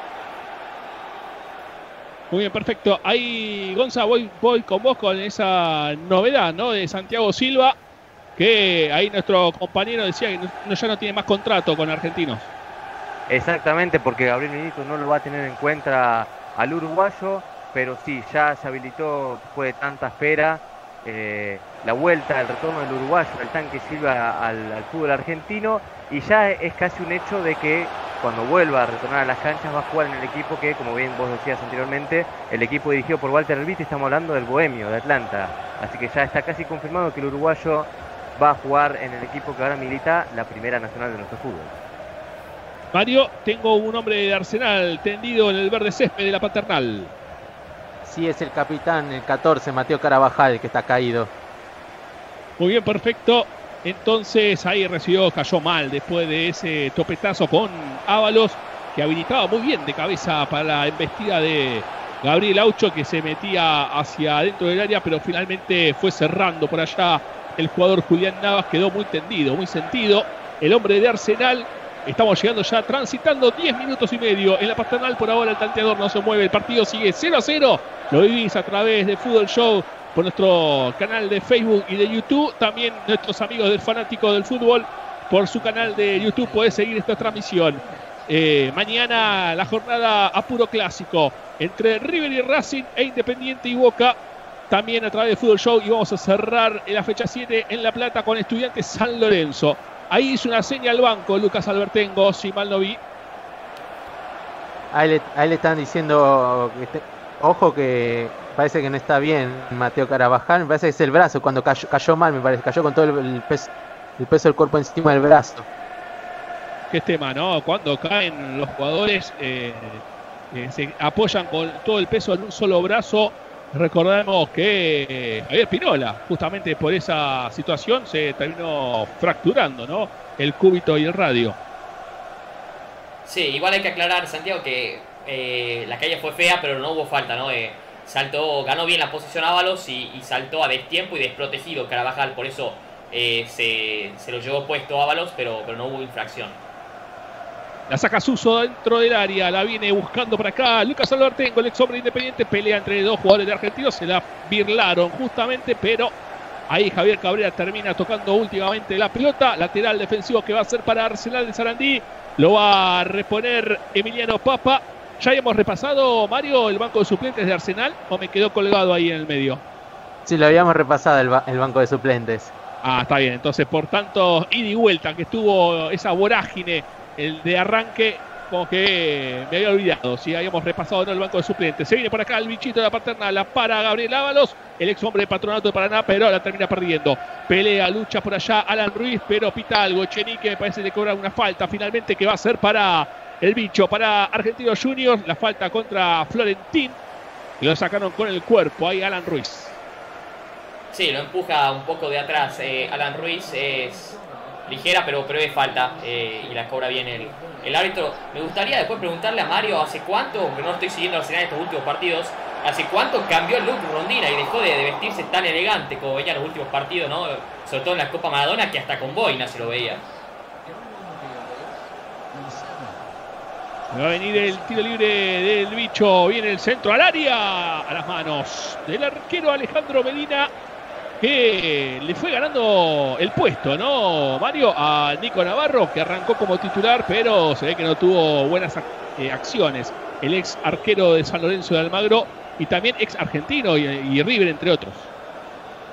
Muy bien, perfecto. Ahí, Gonza, voy, voy con vos con esa novedad, ¿no? De Santiago Silva, que ahí nuestro compañero decía que no, ya no tiene más contrato con Argentinos. Exactamente, porque Gabriel Milito no lo va a tener en cuenta al uruguayo, pero sí, ya se habilitó después de tanta espera eh, la vuelta, el retorno del uruguayo, el tanque Silva al, al fútbol argentino, y ya es casi un hecho de que cuando vuelva a retornar a las canchas va a jugar en el equipo que, como bien vos decías anteriormente, el equipo dirigido por Walter Elviti. Estamos hablando del Bohemio, de Atlanta, así que ya está casi confirmado que el uruguayo va a jugar en el equipo que ahora milita la primera nacional de nuestro fútbol. Mario, tengo un hombre de Arsenal tendido en el verde césped de la Paternal. Sí, es el capitán, el catorce, Mateo Carabajal, que está caído. Muy bien, perfecto. Entonces ahí recibió, cayó mal después de ese topetazo con Ábalos, que habilitaba muy bien de cabeza para la embestida de Gabriel Aucho, que se metía hacia adentro del área, pero finalmente fue cerrando por allá el jugador Julián Navas. Quedó muy tendido, muy sentido. El hombre de Arsenal. Estamos llegando ya, transitando diez minutos y medio en la Paternal. Por ahora el tanteador no se mueve, el partido sigue cero a cero. Lo vivís a través de Fútbol Show por nuestro canal de Facebook y de YouTube. También nuestros amigos del Fanático del Fútbol por su canal de YouTube podés seguir esta transmisión. Eh, mañana la jornada a puro clásico entre River y Racing e Independiente y Boca. También a través de Fútbol Show, y vamos a cerrar en la fecha siete en La Plata con Estudiantes San Lorenzo. Ahí hizo una seña al banco Lucas Albertengo, si mal no vi. Ahí le, ahí le están diciendo, que este, ojo que parece que no está bien Mateo Carabajal. Me parece que es el brazo, cuando cayó, cayó mal, me parece, cayó con todo el, el, peso, el peso del cuerpo encima del brazo. Qué tema, ¿no? Cuando caen los jugadores, eh, eh, se apoyan con todo el peso en un solo brazo. Recordemos que eh, Javier Pinola, justamente por esa situación, se terminó fracturando, ¿no? El cúbito y el radio. Sí, igual hay que aclarar, Santiago, que eh, la caída fue fea, pero no hubo falta, ¿no? Eh, saltó, ganó bien la posición Ábalos y, y saltó a destiempo y desprotegido Carabajal, por eso eh, se, se lo llevó puesto Ábalos, pero, pero no hubo infracción. La saca Suso dentro del área, la viene buscando para acá Lucas Albertengo, el ex hombre Independiente. Pelea entre dos jugadores de Argentinos, se la birlaron justamente, pero ahí Javier Cabrera termina tocando últimamente la pelota. Lateral defensivo que va a ser para Arsenal de Sarandí, lo va a reponer Emiliano Papa. ¿Ya hemos repasado, Mario, el banco de suplentes de Arsenal o me quedó colgado ahí en el medio? Sí, lo habíamos repasado el, ba el banco de suplentes. Ah, está bien, entonces por tanto ida y vuelta que estuvo esa vorágine, el de arranque, como que me había olvidado. Si sí, habíamos repasado, ¿no?, el banco de suplentes. Se viene por acá el bichito de la Paternal, la para Gabriel Ábalos, el ex hombre de Patronato de Paraná, pero la termina perdiendo. Pelea, lucha por allá Alan Ruiz, pero pita algo Echenique, me parece que cobra una falta finalmente que va a ser para el bicho, para Argentinos Juniors. La falta contra Florentín, y lo sacaron con el cuerpo ahí Alan Ruiz. Sí, lo empuja un poco de atrás eh, Alan Ruiz, es ligera, pero, pero es falta eh, y la cobra bien el, el árbitro. Me gustaría después preguntarle a Mario hace cuánto, aunque no estoy siguiendo al Arsenal estos últimos partidos, hace cuánto cambió el look Rondina y dejó de, de vestirse tan elegante como veía en los últimos partidos, ¿no? Sobre todo en la Copa Maradona, que hasta con boina se lo veía. Va a venir el tiro libre del bicho, viene el centro al área, a las manos del arquero Alejandro Medina, que le fue ganando el puesto, ¿no, Mario? A Nico Navarro, que arrancó como titular, pero se ve que no tuvo buenas eh, acciones. El ex arquero de San Lorenzo de Almagro y también ex argentino y, y River, entre otros.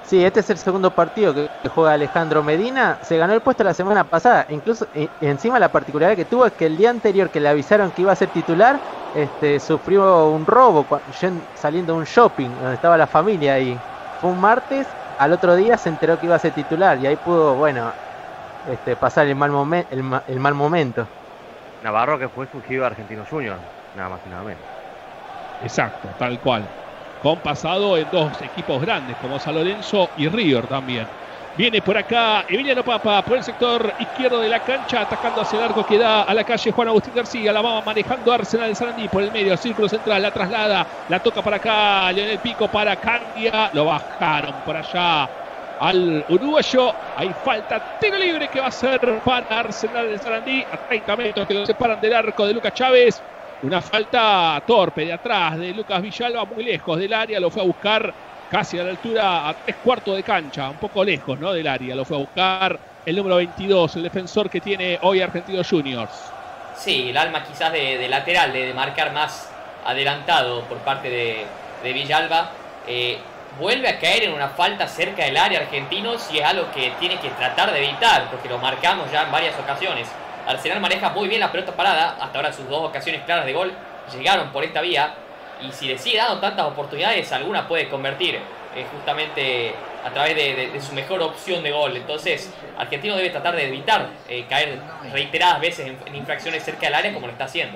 Sí, este es el segundo partido que, que juega Alejandro Medina. Se ganó el puesto la semana pasada. Incluso, y, y encima la particularidad que tuvo es que el día anterior que le avisaron que iba a ser titular, este, sufrió un robo cua- yen- saliendo de un shopping donde estaba la familia ahí. Fue un martes, al otro día se enteró que iba a ser titular y ahí pudo, bueno, este, pasar el mal, momen- el, ma- el mal momento. Navarro, que fue surgido de Argentinos Juniors, nada más y nada menos. Exacto, tal cual. Con pasado en dos equipos grandes como San Lorenzo y River también. Viene por acá Emiliano Papa por el sector izquierdo de la cancha, atacando hacia el arco que da a la calle Juan Agustín García. La va manejando Arsenal de Sarandí por el medio, el círculo central, la traslada, la toca para acá, Leonel Pico para Candia. Lo bajaron por allá al uruguayo. Hay falta, tiro libre que va a ser para Arsenal de Sarandí. A treinta metros que lo separan del arco de Lucas Chávez. Una falta torpe de atrás de Lucas Villalba, muy lejos del área, lo fue a buscar casi a la altura, a tres cuartos de cancha, un poco lejos, ¿no?, del área, lo fue a buscar el número veintidós, el defensor que tiene hoy Argentinos Juniors. Sí, el alma quizás de, de lateral, de, de marcar más adelantado por parte de, de Villalba. Eh, vuelve a caer en una falta cerca del área Argentinos y es algo que tiene que tratar de evitar, porque lo marcamos ya en varias ocasiones. Arsenal maneja muy bien la pelota parada, hasta ahora sus dos ocasiones claras de gol llegaron por esta vía, y si le sigue dando tantas oportunidades, alguna puede convertir eh, justamente a través de, de, de su mejor opción de gol. Entonces, Argentino debe tratar de evitar eh, caer reiteradas veces en, en infracciones cerca del área como lo está haciendo.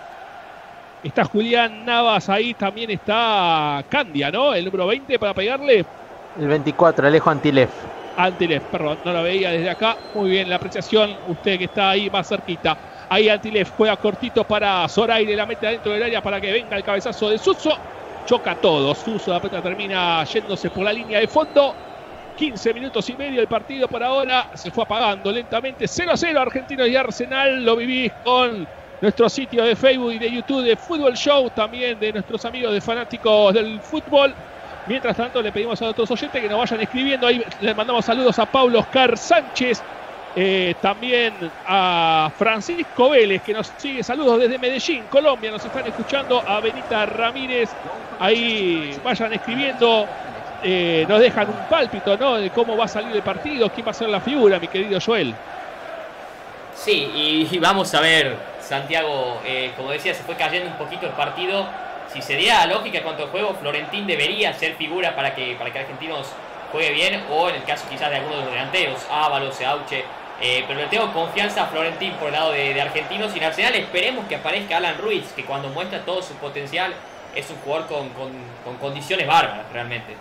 Está Julián Navas ahí, también está Candia, ¿no?, el número veinte para pegarle. El veinticuatro, Alejo Antilef. Antilef, perdón, no la veía desde acá. Muy bien la apreciación, usted que está ahí más cerquita. Ahí Antilef juega cortito para Zoraire, la mete dentro del área para que venga el cabezazo de Suso. Choca todo, Suso, la pelota termina yéndose por la línea de fondo. quince minutos y medio el partido por ahora. Se fue apagando lentamente. cero a cero Argentinos y Arsenal. Lo vivís con nuestro sitio de Facebook y de YouTube de Fútbol Show. También de nuestros amigos de Fanáticos del Fútbol. Mientras tanto, le pedimos a otros oyentes que nos vayan escribiendo. Ahí les mandamos saludos a Pablo Oscar Sánchez, eh, también a Francisco Vélez, que nos sigue. Saludos desde Medellín, Colombia. Nos están escuchando. A Benita Ramírez. Ahí vayan escribiendo. Eh, nos dejan un pálpito, ¿no?, de cómo va a salir el partido, quién va a ser la figura, mi querido Joel. Sí, y, y vamos a ver, Santiago, eh, como decía, se fue cayendo un poquito el partido. Si se diera la lógica en cuanto al juego, Florentín debería ser figura para que, para que Argentinos juegue bien, o en el caso quizás de algunos de los delanteros, Ábalos, Auche, eh, pero le tengo confianza a Florentín por el lado de, de Argentinos. Y en Arsenal esperemos que aparezca Alan Ruiz, que cuando muestra todo su potencial es un jugador con, con, con condiciones bárbaras realmente.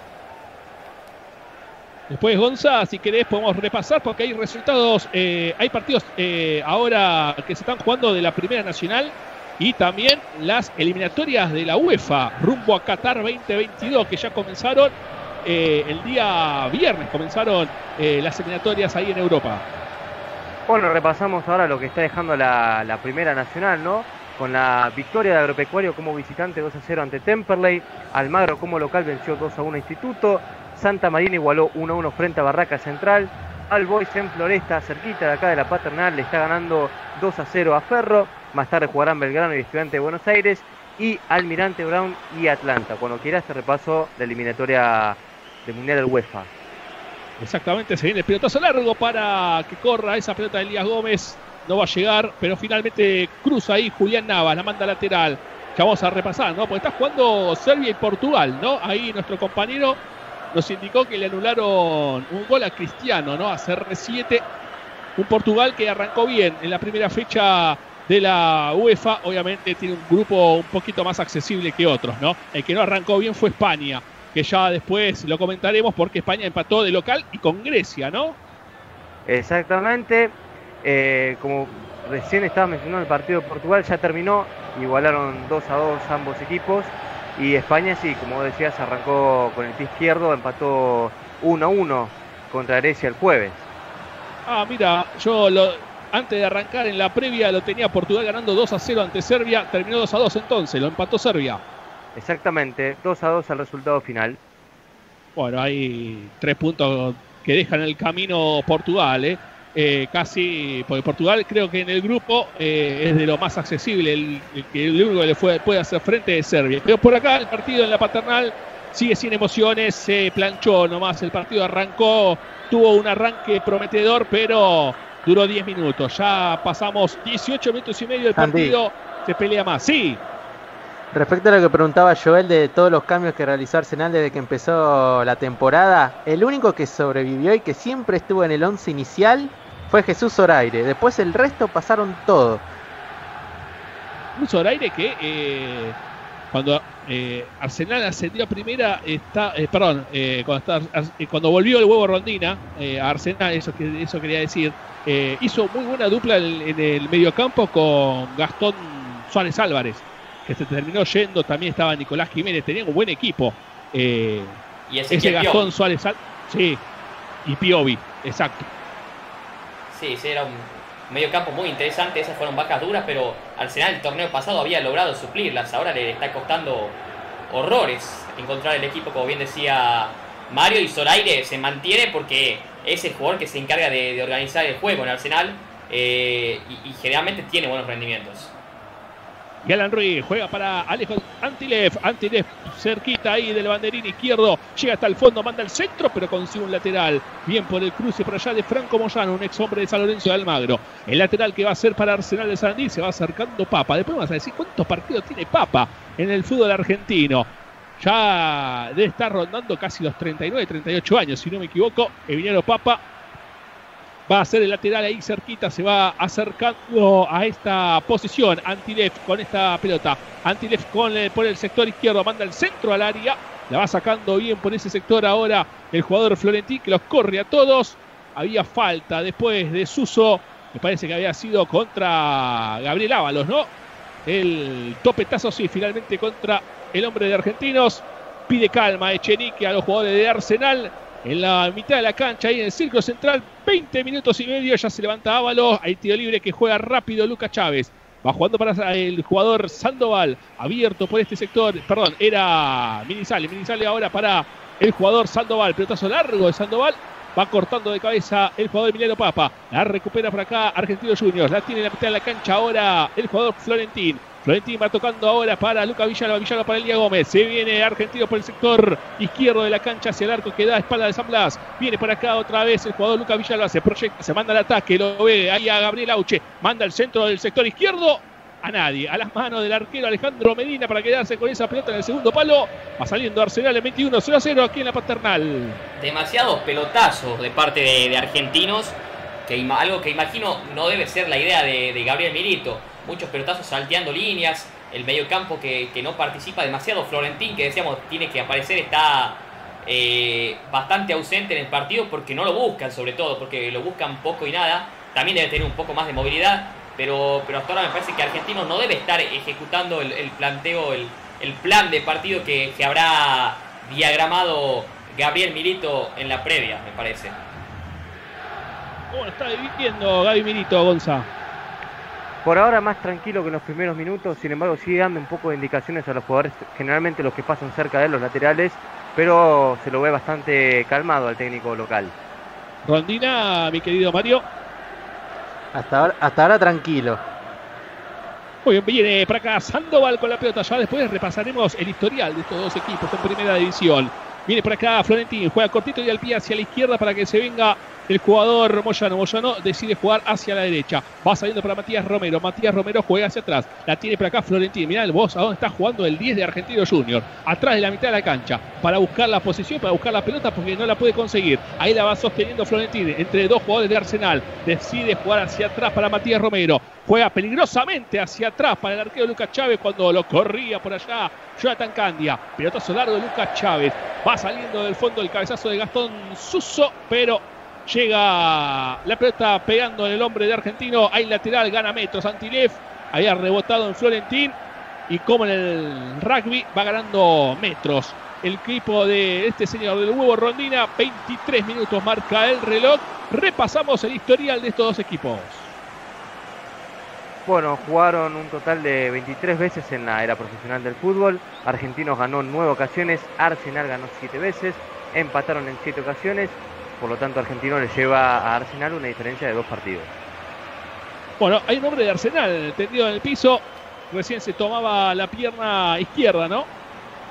Después, Gonza, si querés podemos repasar, porque hay resultados, eh, hay partidos eh, ahora que se están jugando de la Primera Nacional y también las eliminatorias de la UEFA rumbo a Qatar veinte veintidós, que ya comenzaron eh, el día viernes, comenzaron eh, las eliminatorias ahí en Europa. Bueno, repasamos ahora lo que está dejando la, la Primera Nacional, ¿no? Con la victoria de Agropecuario como visitante dos a cero ante Temperley, Almagro como local venció dos a uno a Instituto, Santa Marina igualó uno a uno frente a Barraca Central, All Boys en Floresta, cerquita de acá de la Paternal, le está ganando dos a cero a Ferro, más tarde jugarán Belgrano y Estudiante de Buenos Aires, y Almirante Brown y Atlanta. Cuando quiera este repaso de eliminatoria del Mundial del UEFA. Exactamente, se viene el pelotazo largo para que corra esa pelota de Elías Gómez. No va a llegar, pero finalmente cruza ahí Julián Navas, la manda lateral. Que vamos a repasar, ¿no? Porque está jugando Serbia y Portugal, ¿no? Ahí nuestro compañero nos indicó que le anularon un gol a Cristiano, ¿no? A C R siete. Un Portugal que arrancó bien en la primera fecha de la UEFA. Obviamente tiene un grupo un poquito más accesible que otros, ¿no? El que no arrancó bien fue España, que ya después lo comentaremos porque España empató de local y con Grecia, ¿no? Exactamente. Eh, como recién estaba mencionando, el partido de Portugal ya terminó, igualaron dos a dos ambos equipos, y España sí, como decías, arrancó con el pie izquierdo, empató uno a uno contra Grecia el jueves. Ah, mira, yo lo, antes de arrancar en la previa lo tenía Portugal ganando dos a cero ante Serbia, terminó dos a dos entonces, lo empató Serbia. Exactamente, dos a dos al resultado final. Bueno, hay tres puntos que dejan el camino Portugal, ¿eh? Eh, casi, porque Portugal creo que en el grupo eh, es de lo más accesible, el, el, el único que le fue, puede hacer frente es Serbia. Pero por acá el partido en la Paternal sigue sin emociones, se planchó nomás, el partido arrancó, tuvo un arranque prometedor, pero duró diez minutos. Ya pasamos dieciocho minutos y medio del partido, Andy, se pelea más. Sí. Respecto a lo que preguntaba Joel de todos los cambios que realizó Arsenal desde que empezó la temporada, el único que sobrevivió y que siempre estuvo en el once inicial fue Jesús Zoraire. Después el resto pasaron todo. Un Zoraire que eh, cuando eh, Arsenal ascendió a primera, está, eh, perdón, eh, cuando, está, eh, cuando volvió el huevo Rondina eh, a Arsenal, eso, que, eso quería decir, eh, hizo muy buena dupla en, en el mediocampo con Gastón Suárez Álvarez, que se terminó yendo. También estaba Nicolás Jiménez, tenían un buen equipo. Eh, y ese, ese Gastón Suárez Álvarez, sí, y Piovi, exacto. Sí, ese era un medio campo muy interesante. Esas fueron vacas duras, pero Arsenal el torneo pasado había logrado suplirlas. Ahora le está costando horrores encontrar el equipo, como bien decía Mario. Y Zoraire se mantiene porque es el jugador que se encarga de, de organizar el juego en Arsenal, eh, y, y generalmente tiene buenos rendimientos. Y Alan Ruiz juega para Alejo Antilef. Antilef cerquita ahí del banderín izquierdo. Llega hasta el fondo, manda el centro, pero consigue un lateral. Bien por el cruce por allá de Franco Moyano, un ex hombre de San Lorenzo de Almagro. El lateral que va a ser para Arsenal de Sarandí, se va acercando Papa. Después vamos a decir cuántos partidos tiene Papa en el fútbol argentino. Ya debe estar rondando casi los treinta y nueve, treinta y ocho años, si no me equivoco. Emiliano Papa va a ser el lateral ahí cerquita, se va acercando a esta posición. Antilef con esta pelota. Antilef con el, por el sector izquierdo, manda el centro al área. La va sacando bien por ese sector ahora el jugador Florentín, que los corre a todos. Había falta después de Suso. Me parece que había sido contra Gabriel Ábalos, ¿no? El topetazo, sí, finalmente contra el hombre de Argentinos. Pide calma Echenique a los jugadores de Arsenal. En la mitad de la cancha, ahí en el círculo central, veinte minutos y medio, ya se levanta Ábalos. Hay tiro libre que juega rápido Lucas Chávez. Va jugando para el jugador Sandoval, abierto por este sector. Perdón, era Minizale. Minizale ahora para el jugador Sandoval. Pelotazo largo de Sandoval. Va cortando de cabeza el jugador Emiliano Papa. La recupera por acá Argentino Juniors. La tiene en la mitad de la cancha ahora el jugador Florentín. Florentín va tocando ahora para Lucas Villalba. Villalba para Elia Gómez. Se viene Argentino por el sector izquierdo de la cancha hacia el arco que da espalda de San Blas. Viene por acá otra vez el jugador Lucas Villalba. Se proyecta, se manda al ataque. Lo ve ahí a Gabriel Auche. Manda el centro del sector izquierdo. A nadie. A las manos del arquero Alejandro Medina para quedarse con esa pelota en el segundo palo. Va saliendo Arsenal en veintiuno cero a cero aquí en la Paternal. Demasiados pelotazos de parte de, de argentinos. Que, algo que imagino no debe ser la idea de, de Gabriel Milito. Muchos pelotazos salteando líneas, el mediocampo que, que no participa demasiado. Florentín, que decíamos tiene que aparecer, está eh, bastante ausente en el partido porque no lo buscan, sobre todo porque lo buscan poco y nada. También debe tener un poco más de movilidad, pero, pero hasta ahora me parece que Argentinos no debe estar ejecutando el, el planteo, el, el plan de partido que, que habrá diagramado Gabriel Milito en la previa, me parece. ¿Cómo lo está viviendo Gaby Milito, Gonza? Por ahora más tranquilo que en los primeros minutos, sin embargo sigue dando un poco de indicaciones a los jugadores, generalmente los que pasan cerca de él, los laterales, pero se lo ve bastante calmado al técnico local. Rondina, mi querido Mario. Hasta ahora, hasta ahora tranquilo. Muy bien, viene para acá Sandoval con la pelota. Ya después repasaremos el historial de estos dos equipos en primera división. Viene por acá Florentín, juega cortito y al pie hacia la izquierda para que se venga el jugador Moyano. Moyano decide jugar hacia la derecha. Va saliendo para Matías Romero. Matías Romero juega hacia atrás. La tiene por acá Florentín. Mirá el vos a dónde está jugando el diez de Argentino Junior. Atrás de la mitad de la cancha. Para buscar la posición, para buscar la pelota porque no la puede conseguir. Ahí la va sosteniendo Florentín entre dos jugadores de Arsenal. Decide jugar hacia atrás para Matías Romero. Juega peligrosamente hacia atrás para el arquero Lucas Chávez cuando lo corría por allá Jonathan Candia. Pelotazo largo de Lucas Chávez. Va saliendo del fondo el cabezazo de Gastón Suso, pero llega la pelota pegando en el hombre de Argentino. Hay lateral, gana metros Antilef. Había rebotado en Florentín. Y como en el rugby va ganando metros el equipo de este señor del huevo Rondina. veintitrés minutos marca el reloj. Repasamos el historial de estos dos equipos. Bueno, jugaron un total de veintitrés veces en la era profesional del fútbol. Argentinos ganó en nueve ocasiones, Arsenal ganó siete veces, empataron en siete ocasiones. Por lo tanto, Argentino le lleva a Arsenal una diferencia de dos partidos. Bueno, hay un hombre de Arsenal tendido en el piso. Recién se tomaba la pierna izquierda, ¿no?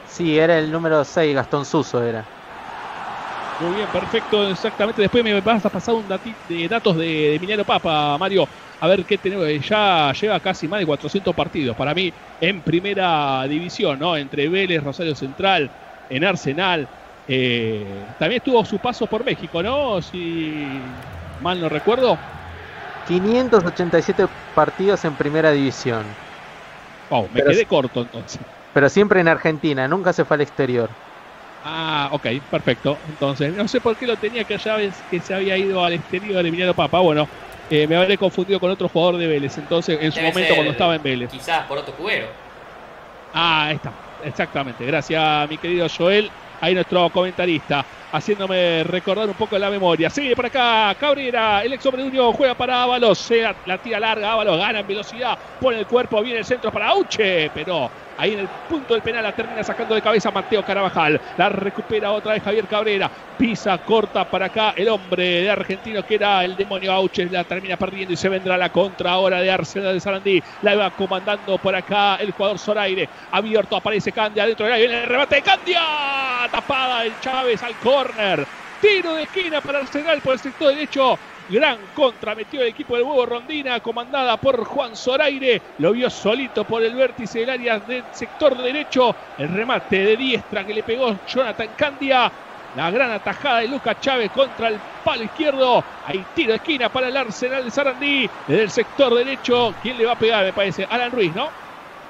Sí, era el número seis, Gastón Suso era. Muy bien, perfecto, exactamente. Después me vas a pasar un dati de datos de, de Emiliano Papa, Mario. A ver qué tenemos. Ya lleva casi más de cuatrocientos partidos. Para mí, en primera división, ¿no? Entre Vélez, Rosario Central, en Arsenal. Eh, también tuvo su paso por México, ¿no? Si mal no recuerdo. quinientos ochenta y siete partidos en primera división. Wow, me Pero quedé sí. corto entonces. Pero siempre en Argentina, nunca se fue al exterior. Ah, ok, perfecto. Entonces, no sé por qué lo tenía que ya ves que se había ido al exterior Emiliano Papa. Bueno, eh, me habré confundido con otro jugador de Vélez. Entonces, en su Debe momento ser, cuando estaba en Vélez. Quizás por otro cubero. Ah, ahí está. Exactamente. Gracias, mi querido Joel. Ahí nuestro comentarista, haciéndome recordar un poco la memoria. Sigue por acá Cabrera, el ex hombre de Unión, juega para Ábalos, se la tira larga, Ábalos gana en velocidad, pone el cuerpo, viene el centro para Auche, pero ahí en el punto del penal la termina sacando de cabeza Mateo Carabajal, la recupera otra vez Javier Cabrera, pisa, corta para acá el hombre de Argentino que era el demonio Auche, la termina perdiendo y se vendrá la contra ahora de Arsenal de Sarandí, la va comandando por acá el jugador Zoraire, abierto, aparece Candia dentro del área, viene el remate de Candia, tapada el Chávez al córner, tiro de esquina para Arsenal por el sector derecho, gran contra metió el equipo del Huevo Rondina, comandada por Juan Zoraire, lo vio solito por el vértice del área del sector derecho, el remate de diestra que le pegó Jonathan Candia, la gran atajada de Lucas Chávez contra el palo izquierdo, hay tiro de esquina para el Arsenal de Sarandí, desde el sector derecho, ¿quién le va a pegar? Me parece, Alan Ruiz, ¿no?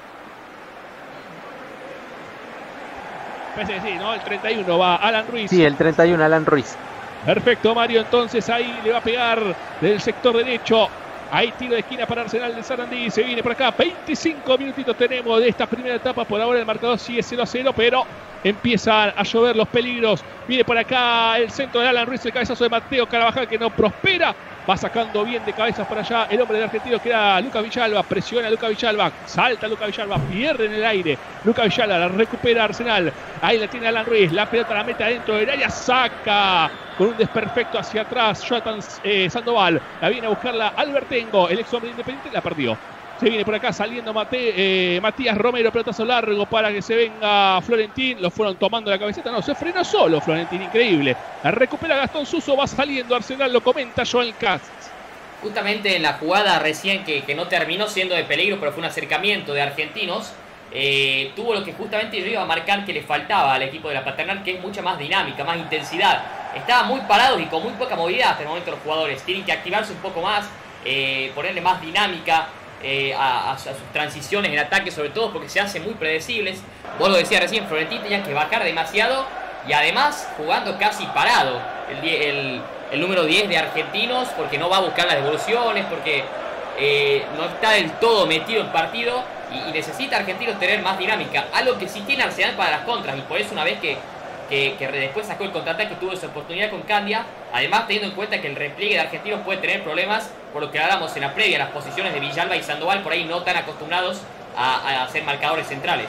Parece que sí, ¿no? El treinta y uno va Alan Ruiz. Sí, el treinta y uno, Alan Ruiz. Perfecto, Mario. Entonces ahí le va a pegar del sector derecho. Ahí tiro de esquina para Arsenal de Sarandí. Se viene por acá. veinticinco minutitos tenemos de esta primera etapa. Por ahora el marcador sigue cero a cero, pero empiezan a llover los peligros. Viene por acá el centro de Alan Ruiz. El cabezazo de Mateo Carabajal que no prospera. Va sacando bien de cabezas para allá el hombre de Argentino que era Lucas Villalba. Presiona a Lucas Villalba. Salta Lucas Villalba. Pierde en el aire. Lucas Villalba la recupera Arsenal. Ahí la tiene Alan Ruiz. La pelota la mete adentro del área. Saca con un desperfecto hacia atrás. Jonathan eh, Sandoval. La viene a buscarla Albertengo. El ex hombre independiente la perdió. Se viene por acá saliendo Mate, eh, Matías Romero, pelotazo largo para que se venga Florentín. Lo fueron tomando la cabecita. No, se frenó solo Florentín, increíble. La recupera Gastón Suso, va saliendo Arsenal, lo comenta Joel Katz. Justamente en la jugada recién que, que no terminó siendo de peligro, pero fue un acercamiento de argentinos, eh, tuvo lo que justamente yo iba a marcar que le faltaba al equipo de la Paternal, que es mucha más dinámica, más intensidad. Estaban muy parados y con muy poca movilidad hasta el momento los jugadores. Tienen que activarse un poco más, eh, ponerle más dinámica. Eh, a, a, a sus transiciones en ataque, sobre todo porque se hacen muy predecibles. Vos lo decías recién, Florentín tenía que bajar demasiado y además jugando casi parado el, el, el número diez de Argentinos, porque no va a buscar las devoluciones, porque eh, no está del todo metido en partido y, y necesita Argentinos tener más dinámica, algo que sí tiene Arsenal para las contras, y por eso una vez que, que, que después sacó el contraataque tuvo esa oportunidad con Candia, además teniendo en cuenta que el repliegue de Argentinos puede tener problemas, por lo que hablamos en la previa, las posiciones de Villalba y Sandoval por ahí no tan acostumbrados a, a ser marcadores centrales.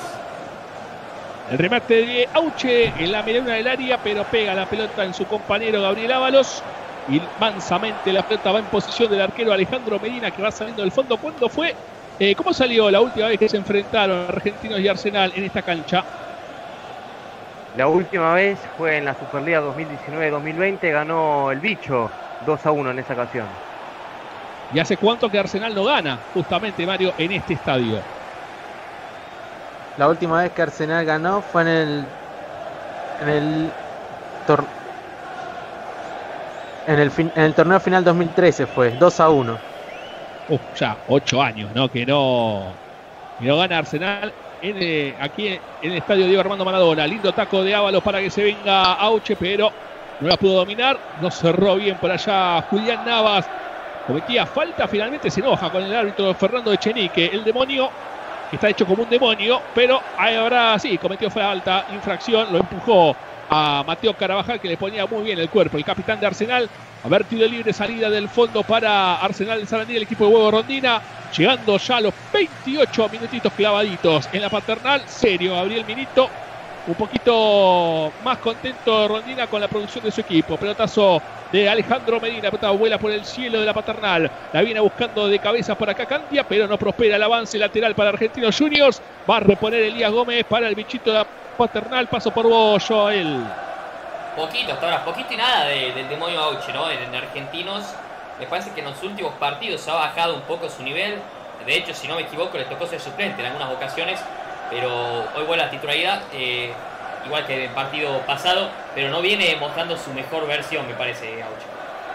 El remate de Auche en la mediana del área, pero pega la pelota en su compañero Gabriel Ábalos y mansamente la pelota va en posición del arquero Alejandro Medina, que va saliendo del fondo. ¿Cuándo fue? Eh, ¿Cómo salió la última vez que se enfrentaron Argentinos y Arsenal en esta cancha? La última vez fue en la Superliga dos mil diecinueve dos mil veinte, ganó el Bicho dos a uno en esa ocasión. ¿Y hace cuánto que Arsenal no gana, justamente, Mario, en este estadio? La última vez que Arsenal ganó fue en el en el tor en el, fin, en el torneo final dos mil trece, fue dos a uno. Uf, ya ocho años, ¿no? Que no, que no gana Arsenal en, eh, aquí en el estadio Diego Armando Maradona. Lindo taco de Ábalos para que se venga Auche, pero no la pudo dominar. No cerró bien por allá Julián Navas. Cometía falta, finalmente se enoja con el árbitro Fernando Echenique, el demonio, que está hecho como un demonio, pero ahora sí, cometió falta, infracción, lo empujó a Mateo Carabajal, que le ponía muy bien el cuerpo, el capitán de Arsenal. A ver, tiro libre, salida del fondo para Arsenal de Sarandí, el equipo de Huevo Rondina, llegando ya a los veintiocho minutitos clavaditos en la Paternal. Serio, Gabriel Milito, un poquito más contento Rondina con la producción de su equipo. Pelotazo de Alejandro Medina, pelota vuela por el cielo de la Paternal, la viene buscando de cabeza por acá Candia, pero no prospera el avance lateral para Argentinos Juniors. Va a reponer Elías Gómez para el bichito Paternal. Paso por vos, Joel. Poquito, hasta ahora, poquito y nada del de, de demonio Auche, ¿no? En, en Argentinos, me parece que en los últimos partidos ha bajado un poco su nivel. De hecho, si no me equivoco, les tocó ser suplente en algunas ocasiones, pero hoy vuelve a la titularidad, eh, igual que el partido pasado, pero no viene mostrando su mejor versión, me parece, Auche.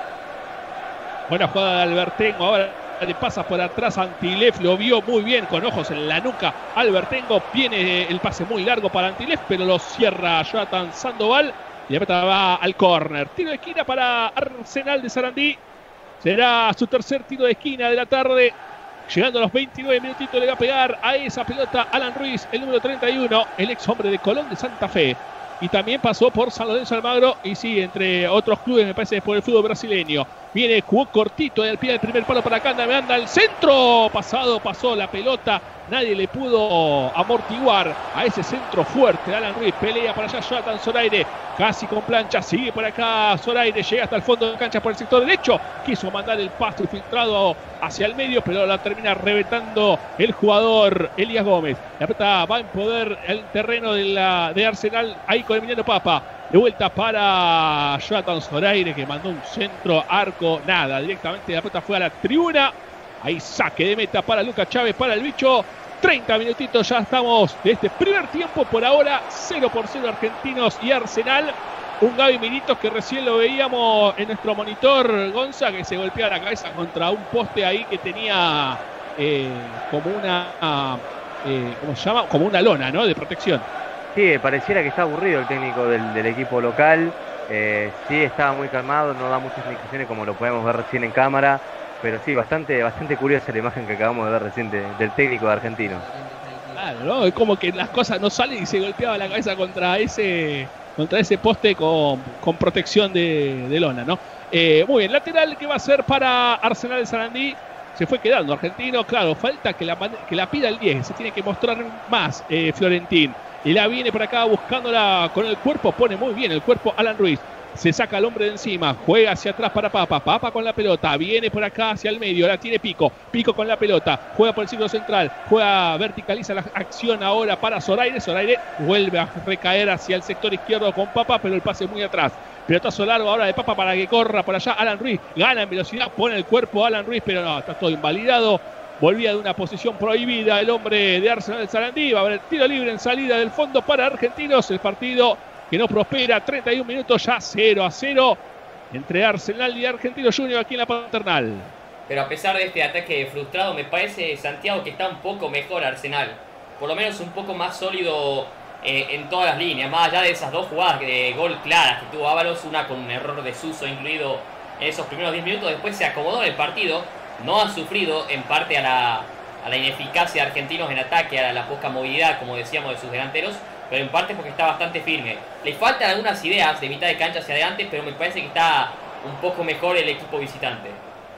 Buena jugada de Albertengo, ahora le pasa por atrás. Antilef lo vio muy bien, con ojos en la nuca. Albertengo, viene el pase muy largo para Antilef, pero lo cierra Jonathan Sandoval. Y la pelota va al córner. Tiro de esquina para Arsenal de Sarandí. Será su tercer tiro de esquina de la tarde. Llegando a los veintinueve minutitos, le va a pegar a esa pelota Alan Ruiz, el número treinta y uno, el ex hombre de Colón de Santa Fe. Y también pasó por San Lorenzo Almagro. Y sí, entre otros clubes, me parece, por el fútbol brasileño. Viene, jugó cortito del pie del primer palo para acá. Me anda al centro. Pasado, pasó la pelota. Nadie le pudo amortiguar a ese centro fuerte de Alan Ruiz. Pelea por allá Jonathan Zoraire. Casi con plancha. Sigue por acá Zoraire. Llega hasta el fondo de cancha por el sector derecho. Quiso mandar el pase filtrado hacia el medio, pero la termina reventando el jugador Elías Gómez. La pelota va en poder el terreno de, la, de Arsenal. Ahí con Emiliano Papa. De vuelta para Jonathan Zoraire, que mandó un centro, arco, nada. Directamente la pelota fue a la tribuna. Ahí saque de meta para Lucas Chávez, para el bicho. treinta minutitos ya estamos de este primer tiempo. Por ahora cero por cero Argentinos y Arsenal. Un Gaby Militos que recién lo veíamos en nuestro monitor, Gonza, que se golpea la cabeza contra un poste ahí que tenía eh, como una eh, ¿cómo se llama? Como una lona, ¿no? De protección. Sí, pareciera que está aburrido el técnico del, del equipo local. Eh, sí, estaba muy calmado, no da muchas indicaciones como lo podemos ver recién en cámara. Pero sí, bastante, bastante curiosa la imagen que acabamos de ver recién de, del técnico de Argentino. Claro, ¿no? Es como que las cosas no salen y se golpeaba la cabeza contra ese, contra ese poste con, con protección de, de lona, ¿no? Eh, muy bien, lateral que va a ser para Arsenal de Sarandí. Se fue quedando Argentino, claro, falta que la, que la pida el diez, se tiene que mostrar más eh, Florentín. Y la viene por acá buscándola con el cuerpo, pone muy bien el cuerpo Alan Ruiz. Se saca al hombre de encima, juega hacia atrás para Papa, Papa con la pelota, viene por acá hacia el medio, la tiene Pico, Pico con la pelota, juega por el círculo central, juega, verticaliza la acción ahora para Zoraire, Zoraire vuelve a recaer hacia el sector izquierdo con Papa, pero el pase muy atrás. Pelotazo largo ahora de Papa para que corra por allá Alan Ruiz, gana en velocidad, pone el cuerpo Alan Ruiz, pero no, está todo invalidado. Volvía de una posición prohibida el hombre de Arsenal de Sarandí, va a haber el tiro libre en salida del fondo para Argentinos, el partido que no prospera, treinta y un minutos ya cero a cero entre Arsenal y Argentinos Juniors aquí en la Paternal. Pero a pesar de este ataque frustrado, me parece, Santiago, que está un poco mejor Arsenal. Por lo menos un poco más sólido eh, en todas las líneas. Más allá de esas dos jugadas de gol claras que tuvo Ábalos, una con un error de Suso incluido en esos primeros diez minutos. Después se acomodó en el partido. No ha sufrido en parte a la, a la ineficacia de Argentinos en ataque, a la, la poca movilidad, como decíamos, de sus delanteros. Pero en parte porque está bastante firme. Le faltan algunas ideas de mitad de cancha hacia adelante, pero me parece que está un poco mejor el equipo visitante.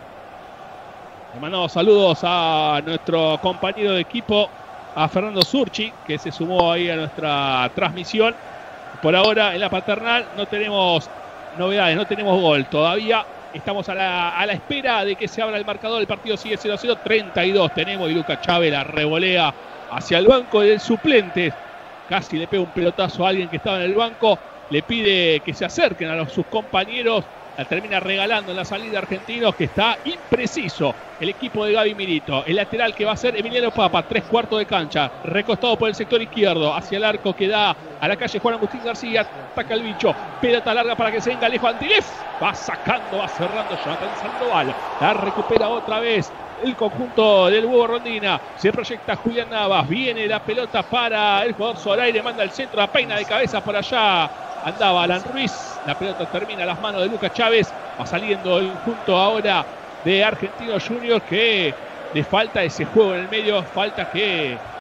Le mandamos saludos a nuestro compañero de equipo, a Fernando Surchi, que se sumó ahí a nuestra transmisión. Por ahora en la Paternal no tenemos novedades, no tenemos gol todavía. Estamos a la, a la espera de que se abra el marcador. El partido sigue cero a cero, treinta y dos tenemos, y Lucas Chávez la revolea hacia el banco del suplente. Casi le pega un pelotazo a alguien que estaba en el banco. Le pide que se acerquen a los, sus compañeros. La termina regalando en la salida Argentinos, que está impreciso el equipo de Gaby Milito. El lateral que va a ser Emiliano Papa, tres cuartos de cancha, recostado por el sector izquierdo, hacia el arco que da a la calle Juan Agustín García. Ataca el bicho, pelota larga para que se venga lejos Antilef. Va sacando, va cerrando Jonathan Sandoval. La recupera otra vez el conjunto del Huevo Rondina. Se proyecta Julián Navas. Viene la pelota para el jugador Zoraire. Manda el centro, la peina de cabeza por allá. Andaba Alan Ruiz. La pelota termina a las manos de Lucas Chávez. Va saliendo el conjunto ahora de Argentinos Juniors, que le falta ese juego en el medio. Falta que